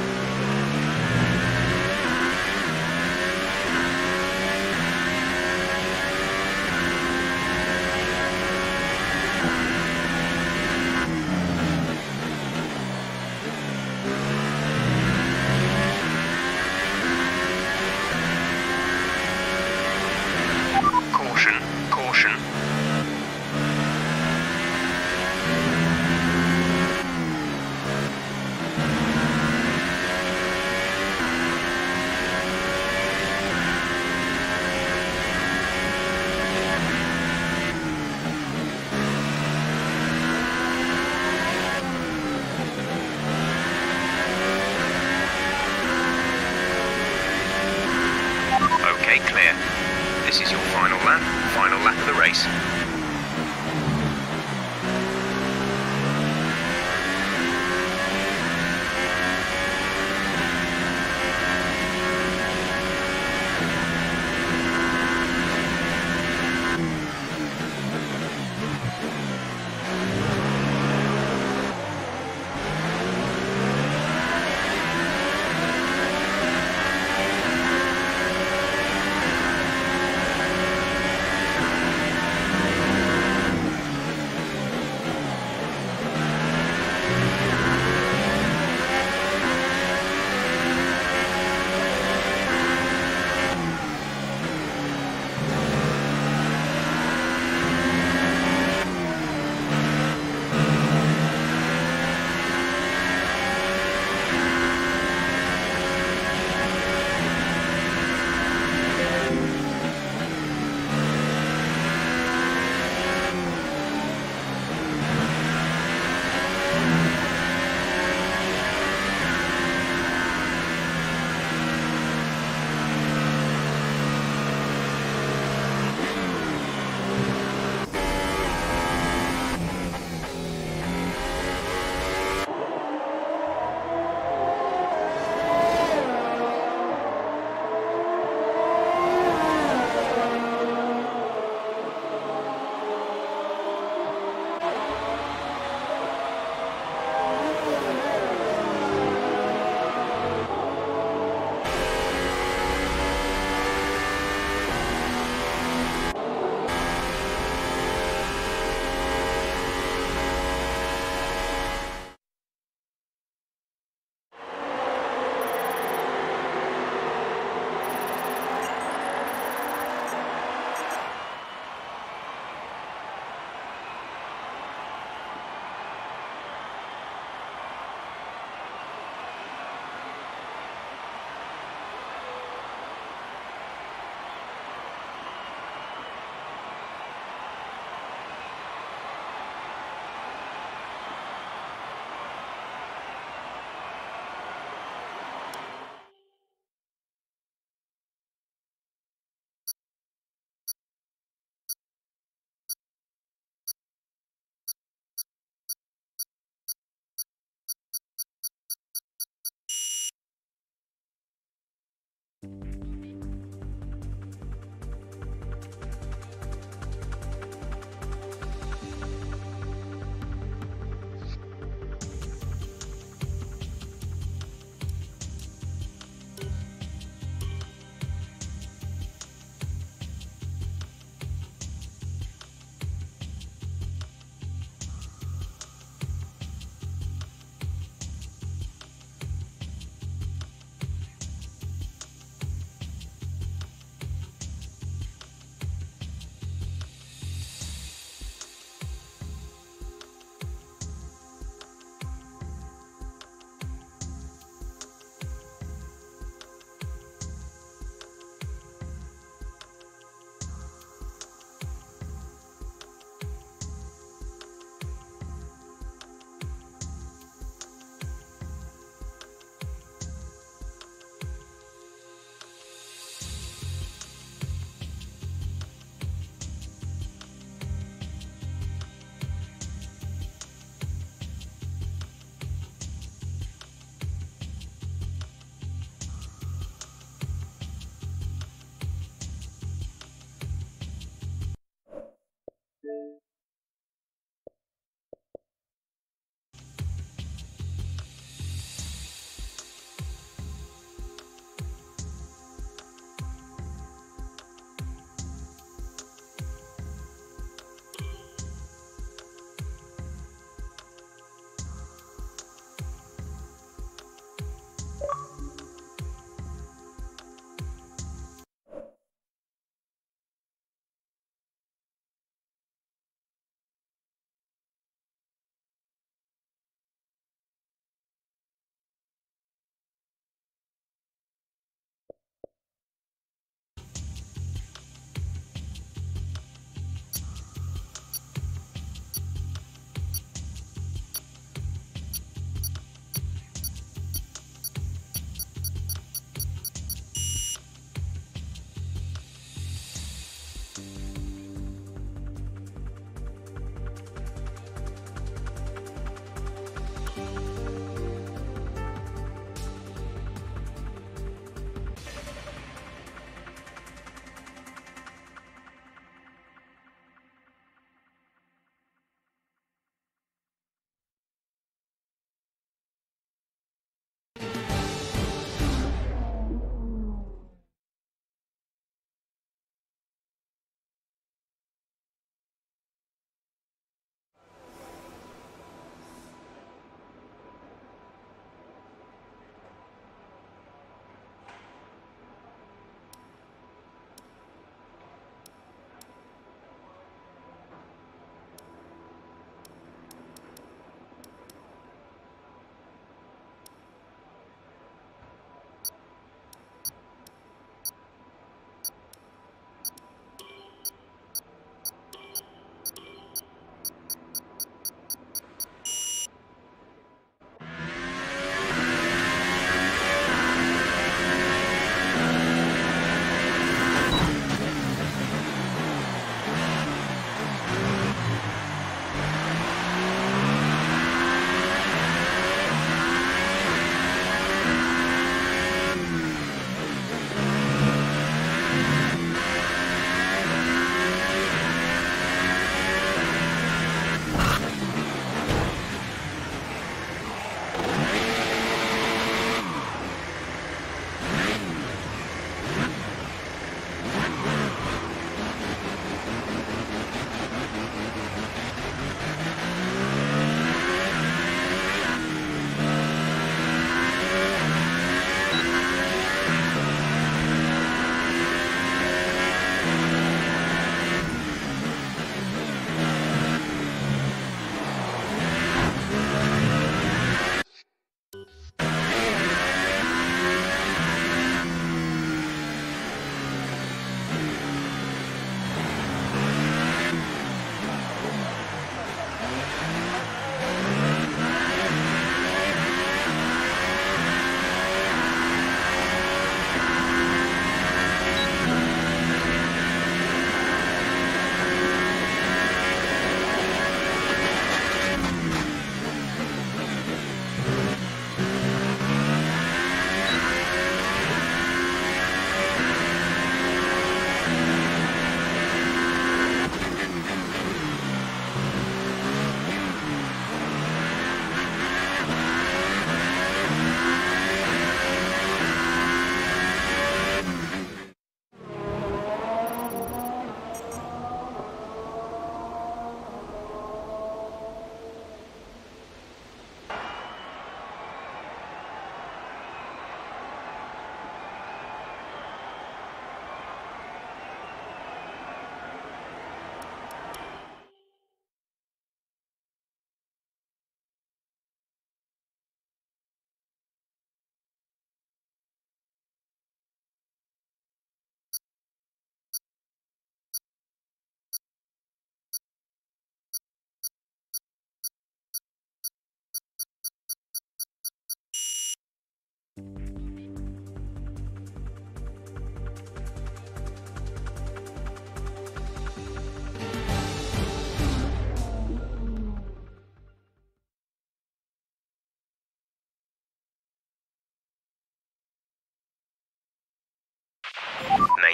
Caution, caution. Okay, clear. This is your final lap, final lap of the race.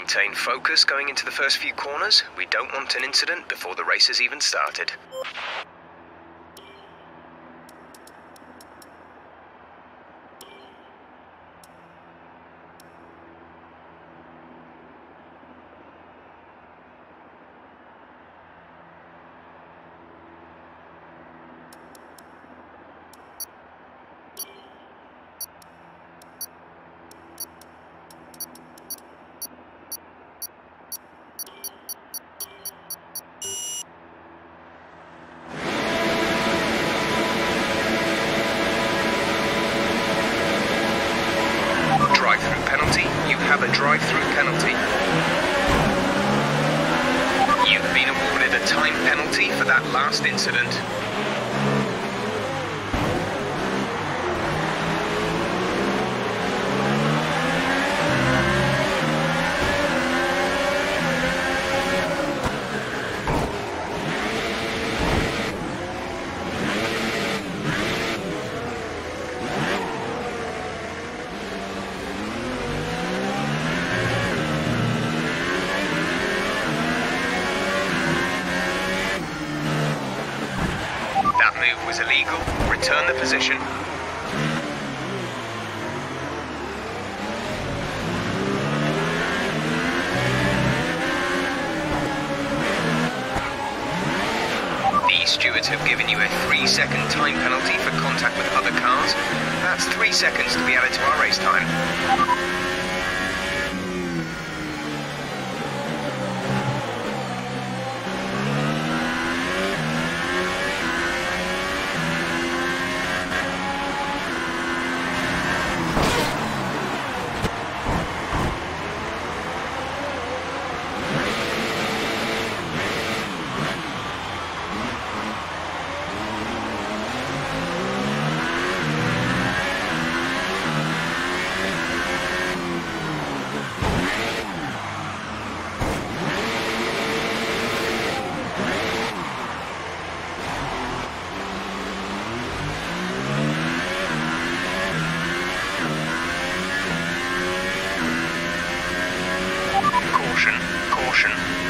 Maintain focus going into the first few corners. We don't want an incident before the race has even started. Drive-through penalty. You have a drive-through penalty. You've been awarded a time penalty for that last incident. Move was illegal. Return the position. The stewards have given you a three second time penalty for contact with other cars. That's three seconds to be added to our race time. Caution, caution.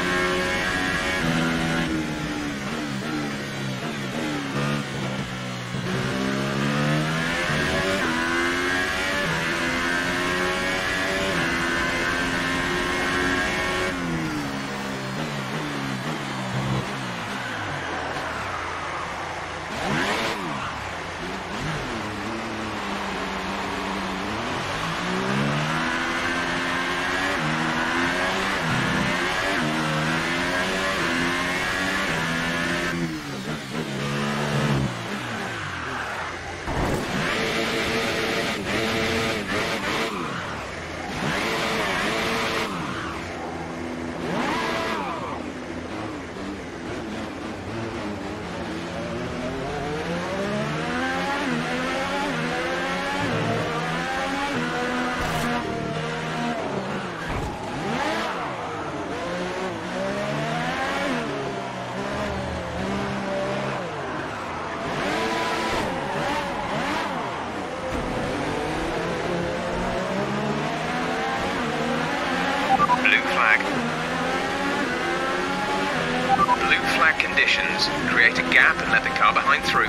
Conditions. Create a gap and let the car behind through.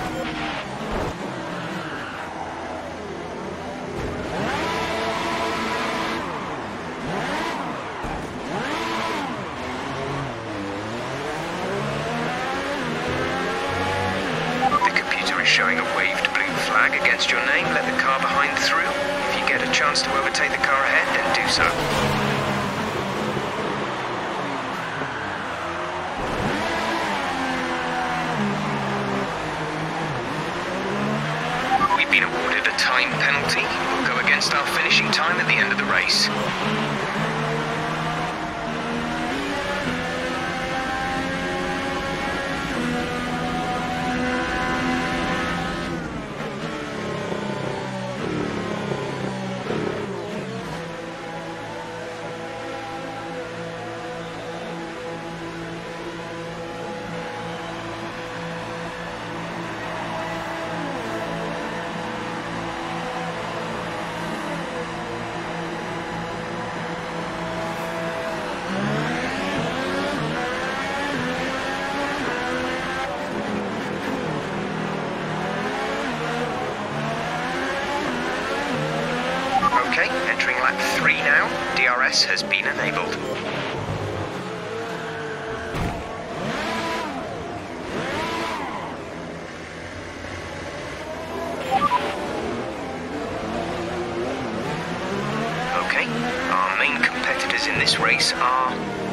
The computer is showing a waved blue flag against your name. Let the car behind through. If you get a chance to overtake the car ahead, then do so. Been awarded a time penalty. We'll go against our finishing time at the end of the race. D R S has been enabled. Okay, our main competitors in this race are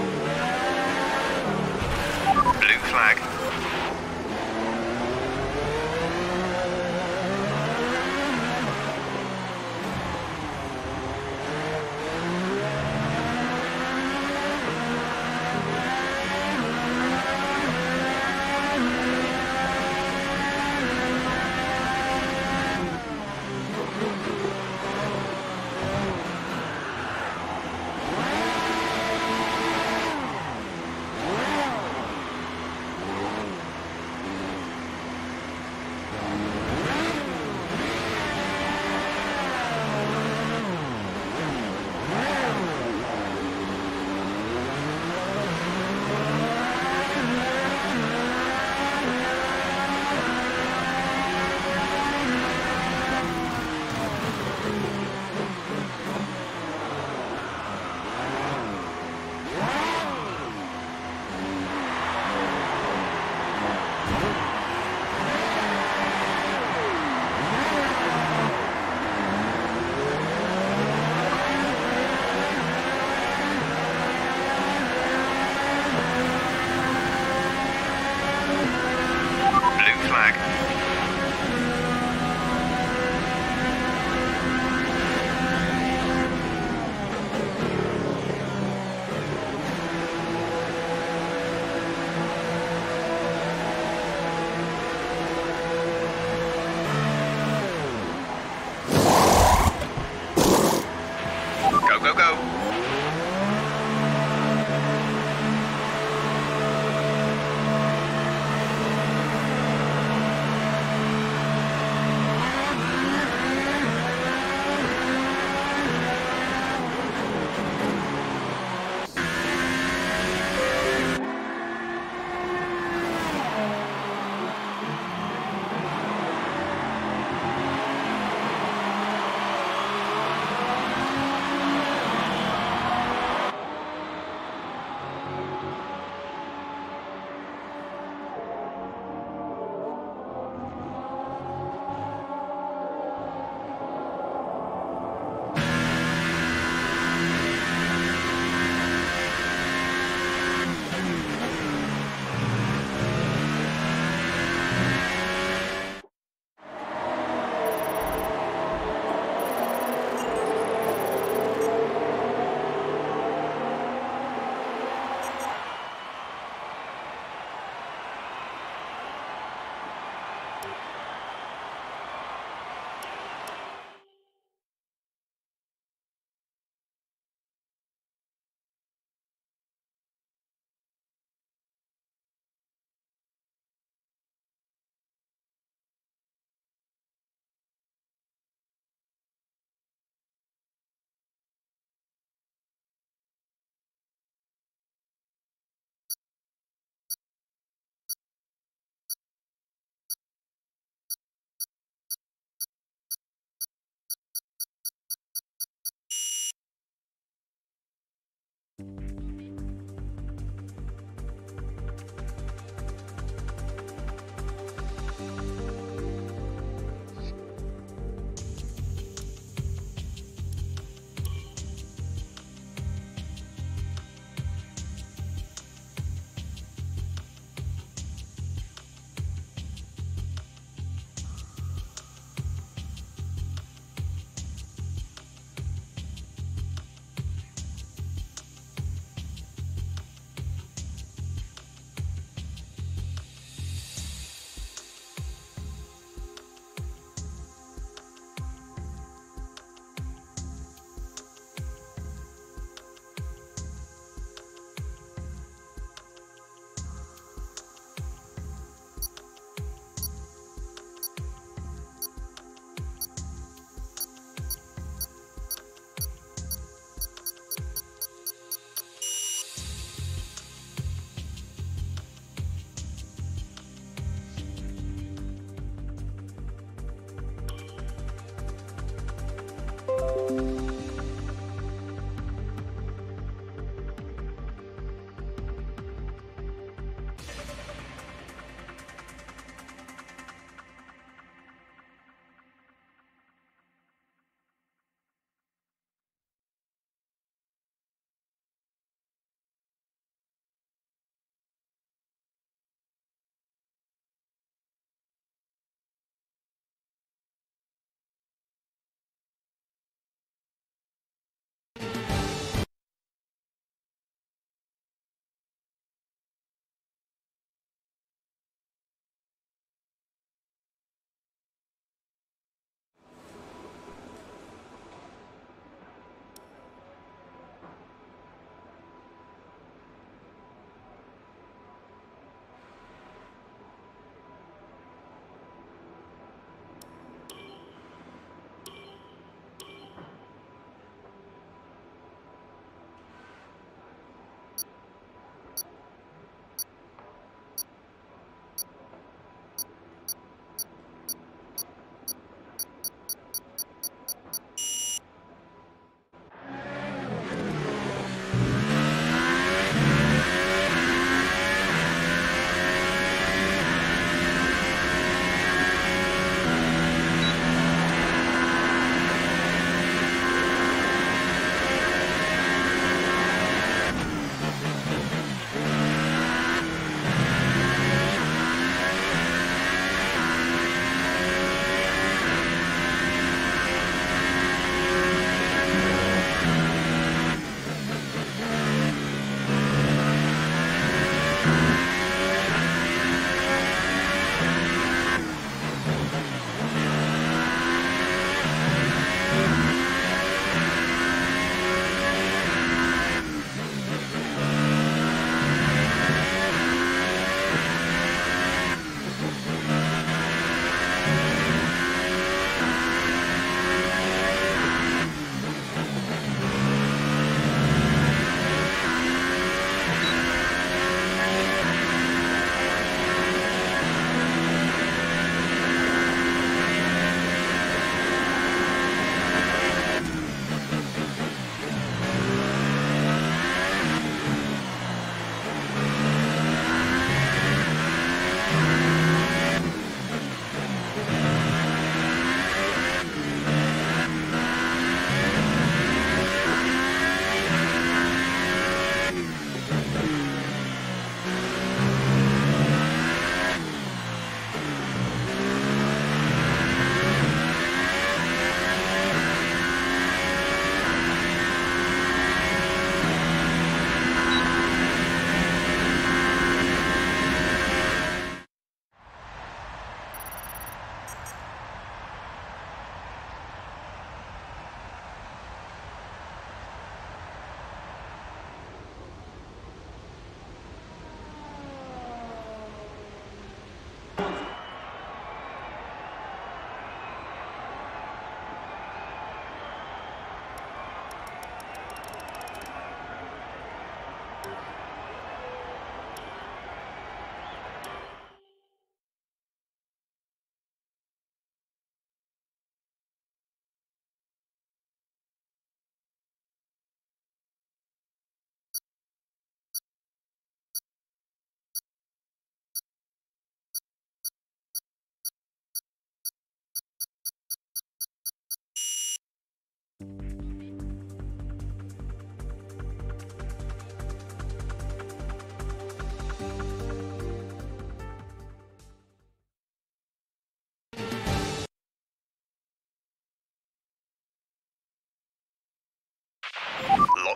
Blue Flag, go, go.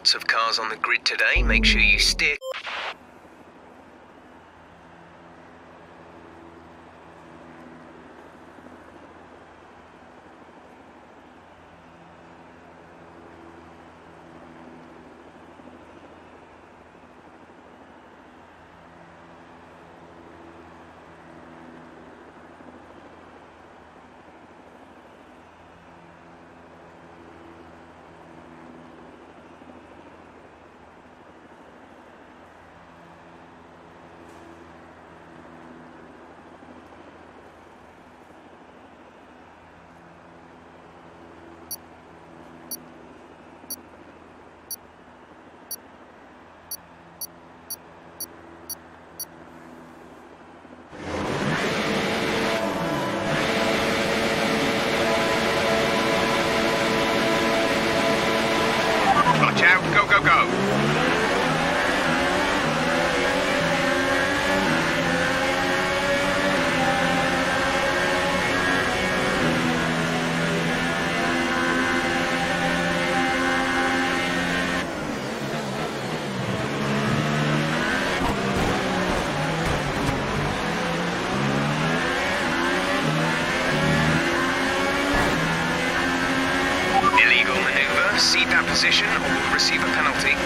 lots of cars on the grid today. Make sure you steer... Watch out, go, go, go! Illegal maneuver. Cede that position or we'll receive a penalty.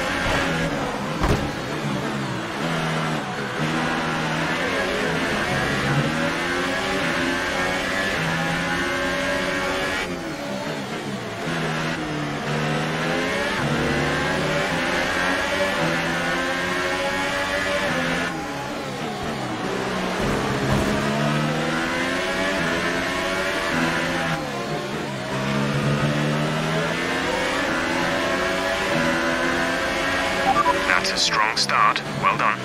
That's a strong start. Well done.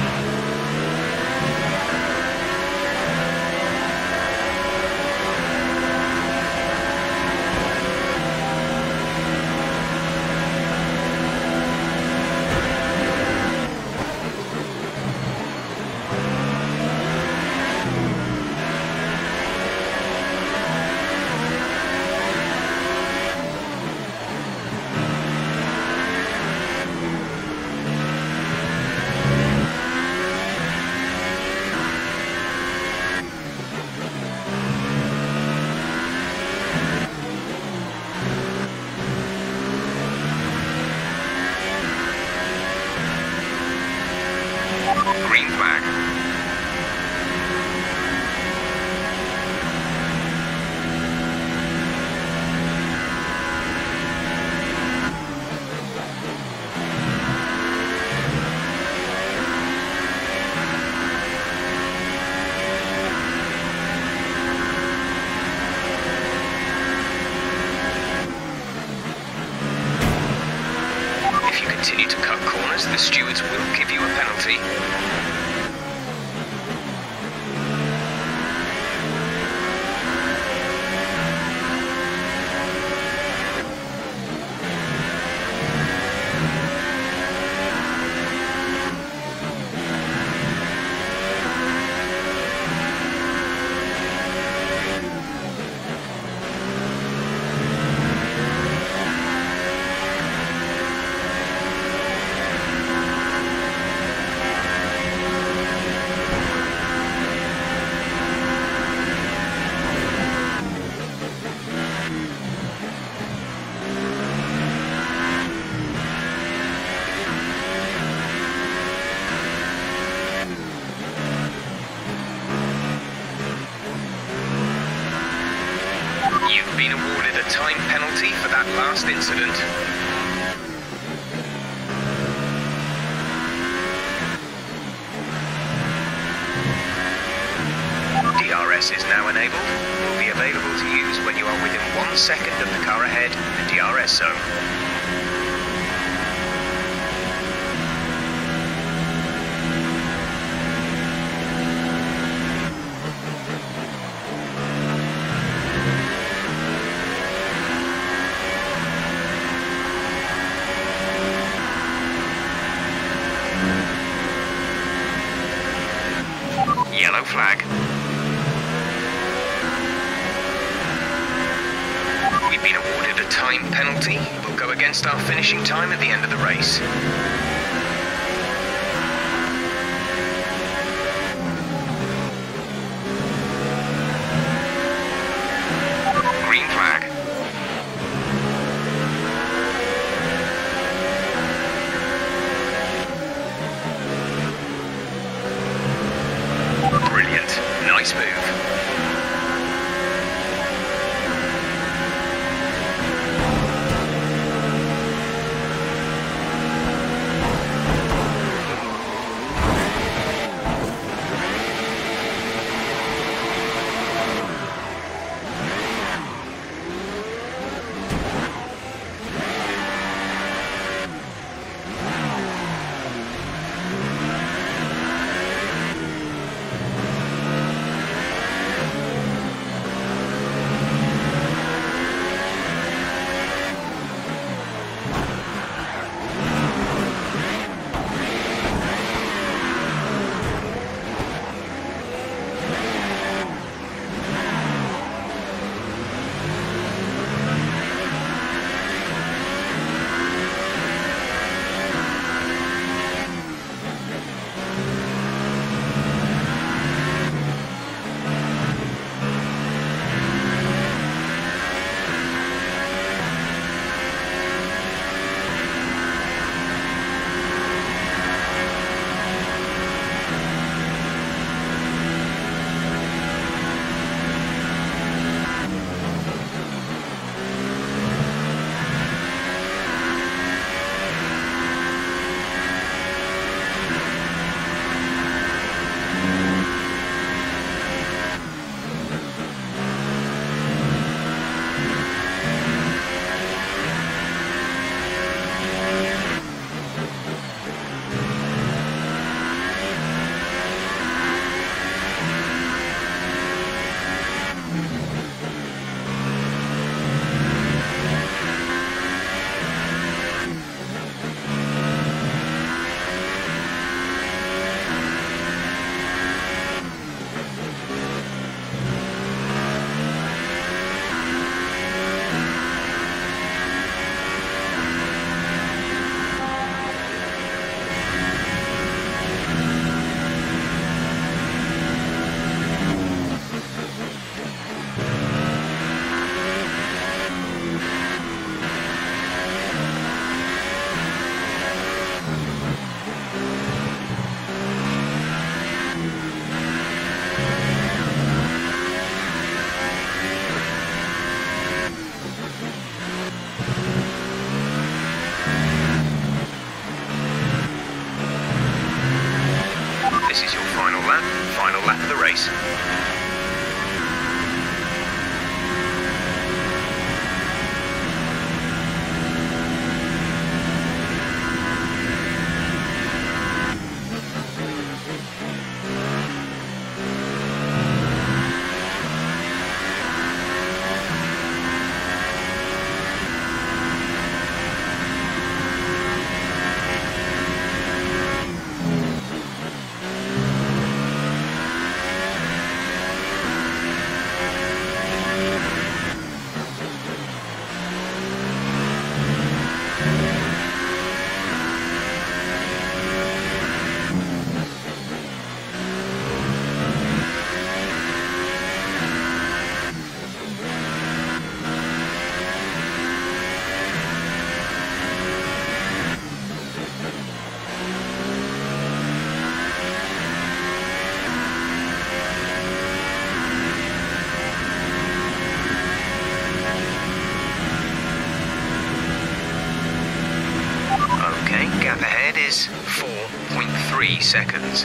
Green flag. If you continue to cut corners, the stewards will give you a penalty. You've been awarded a time penalty for that last incident. D R S is now enabled. Will be available to use when you are within one second of the car ahead, the D R S zone. Yellow flag. We've been awarded a time penalty. We'll go against our finishing time at the end of the race. Green flag. Brilliant. Nice move. This is your final lap, final lap of the race. Gap ahead is four point three seconds.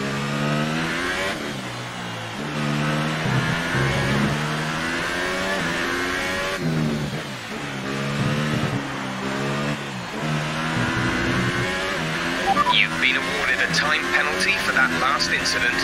You've been awarded a time penalty for that last incident.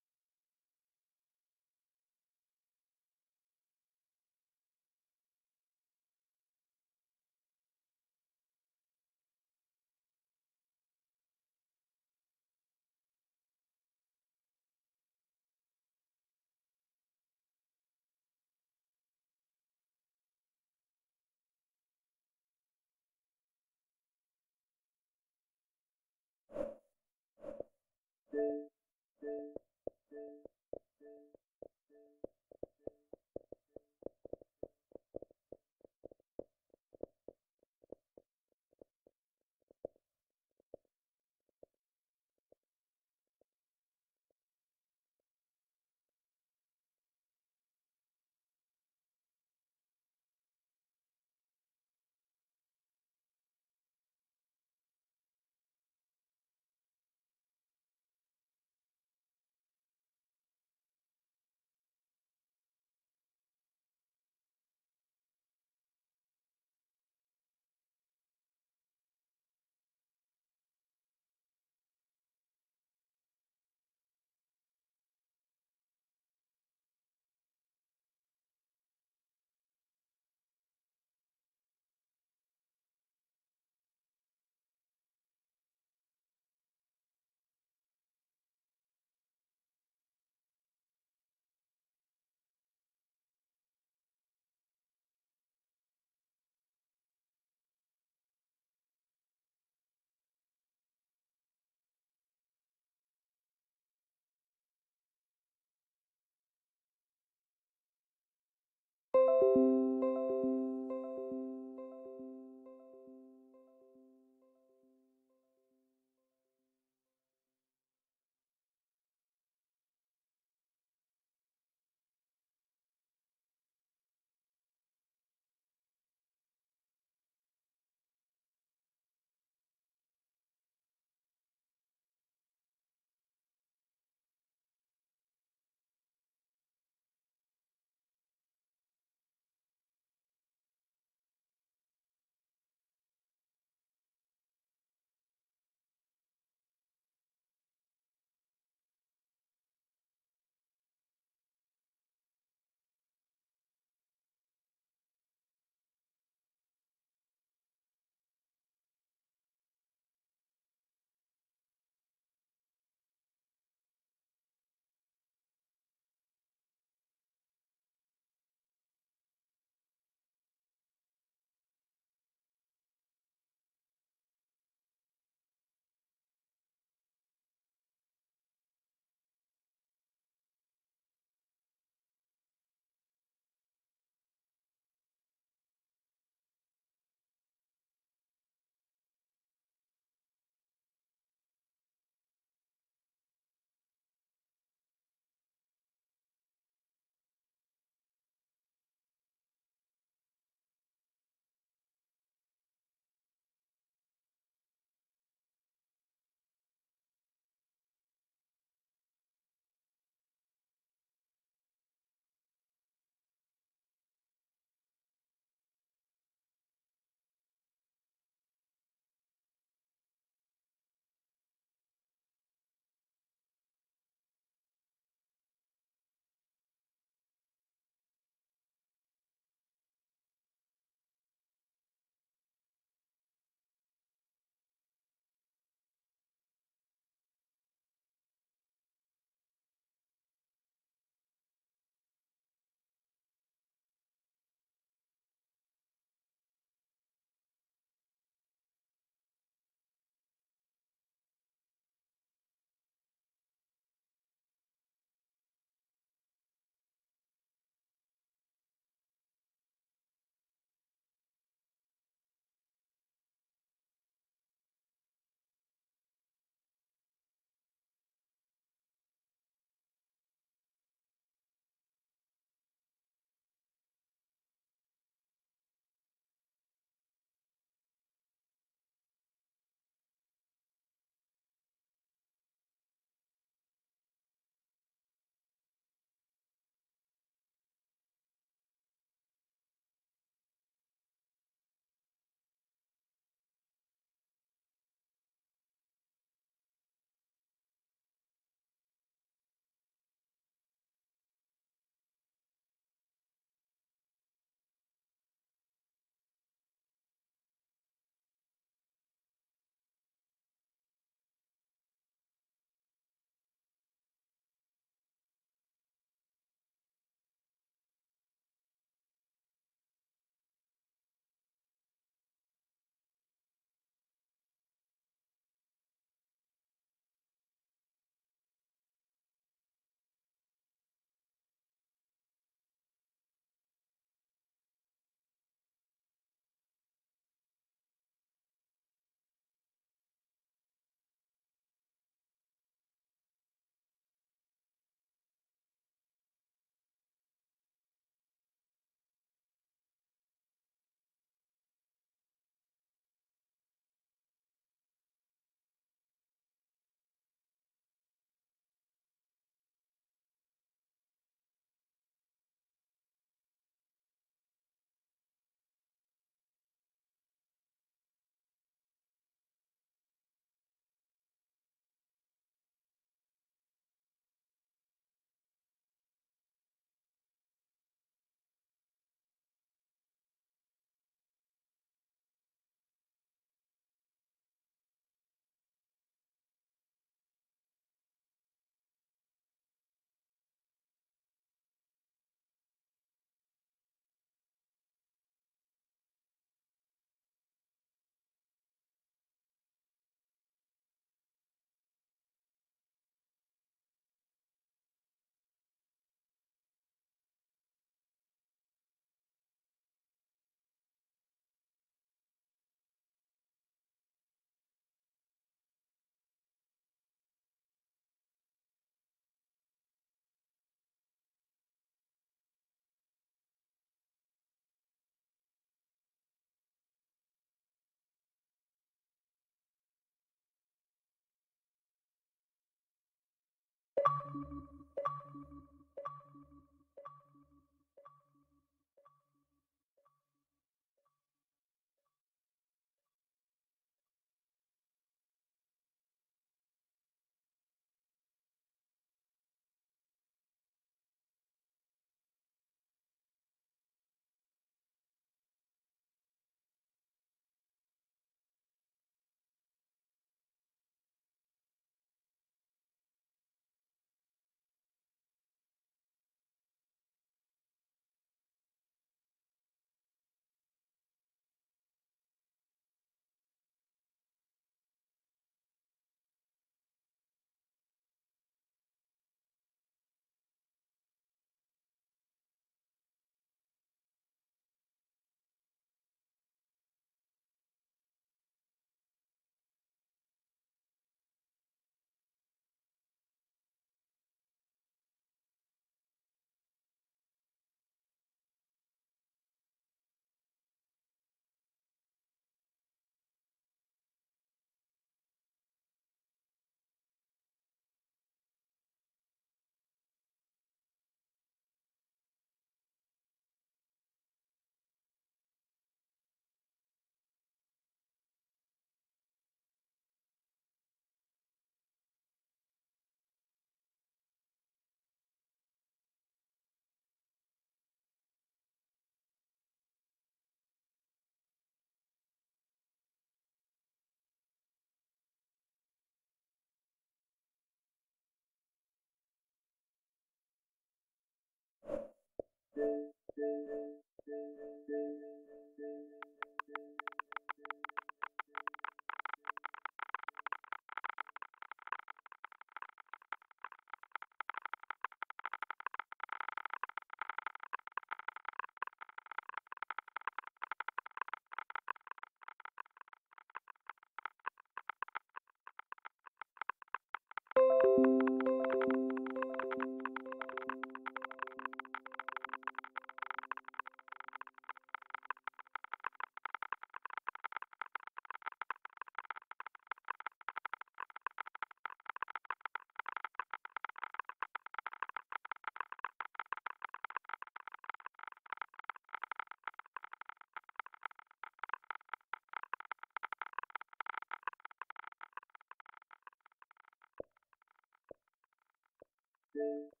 you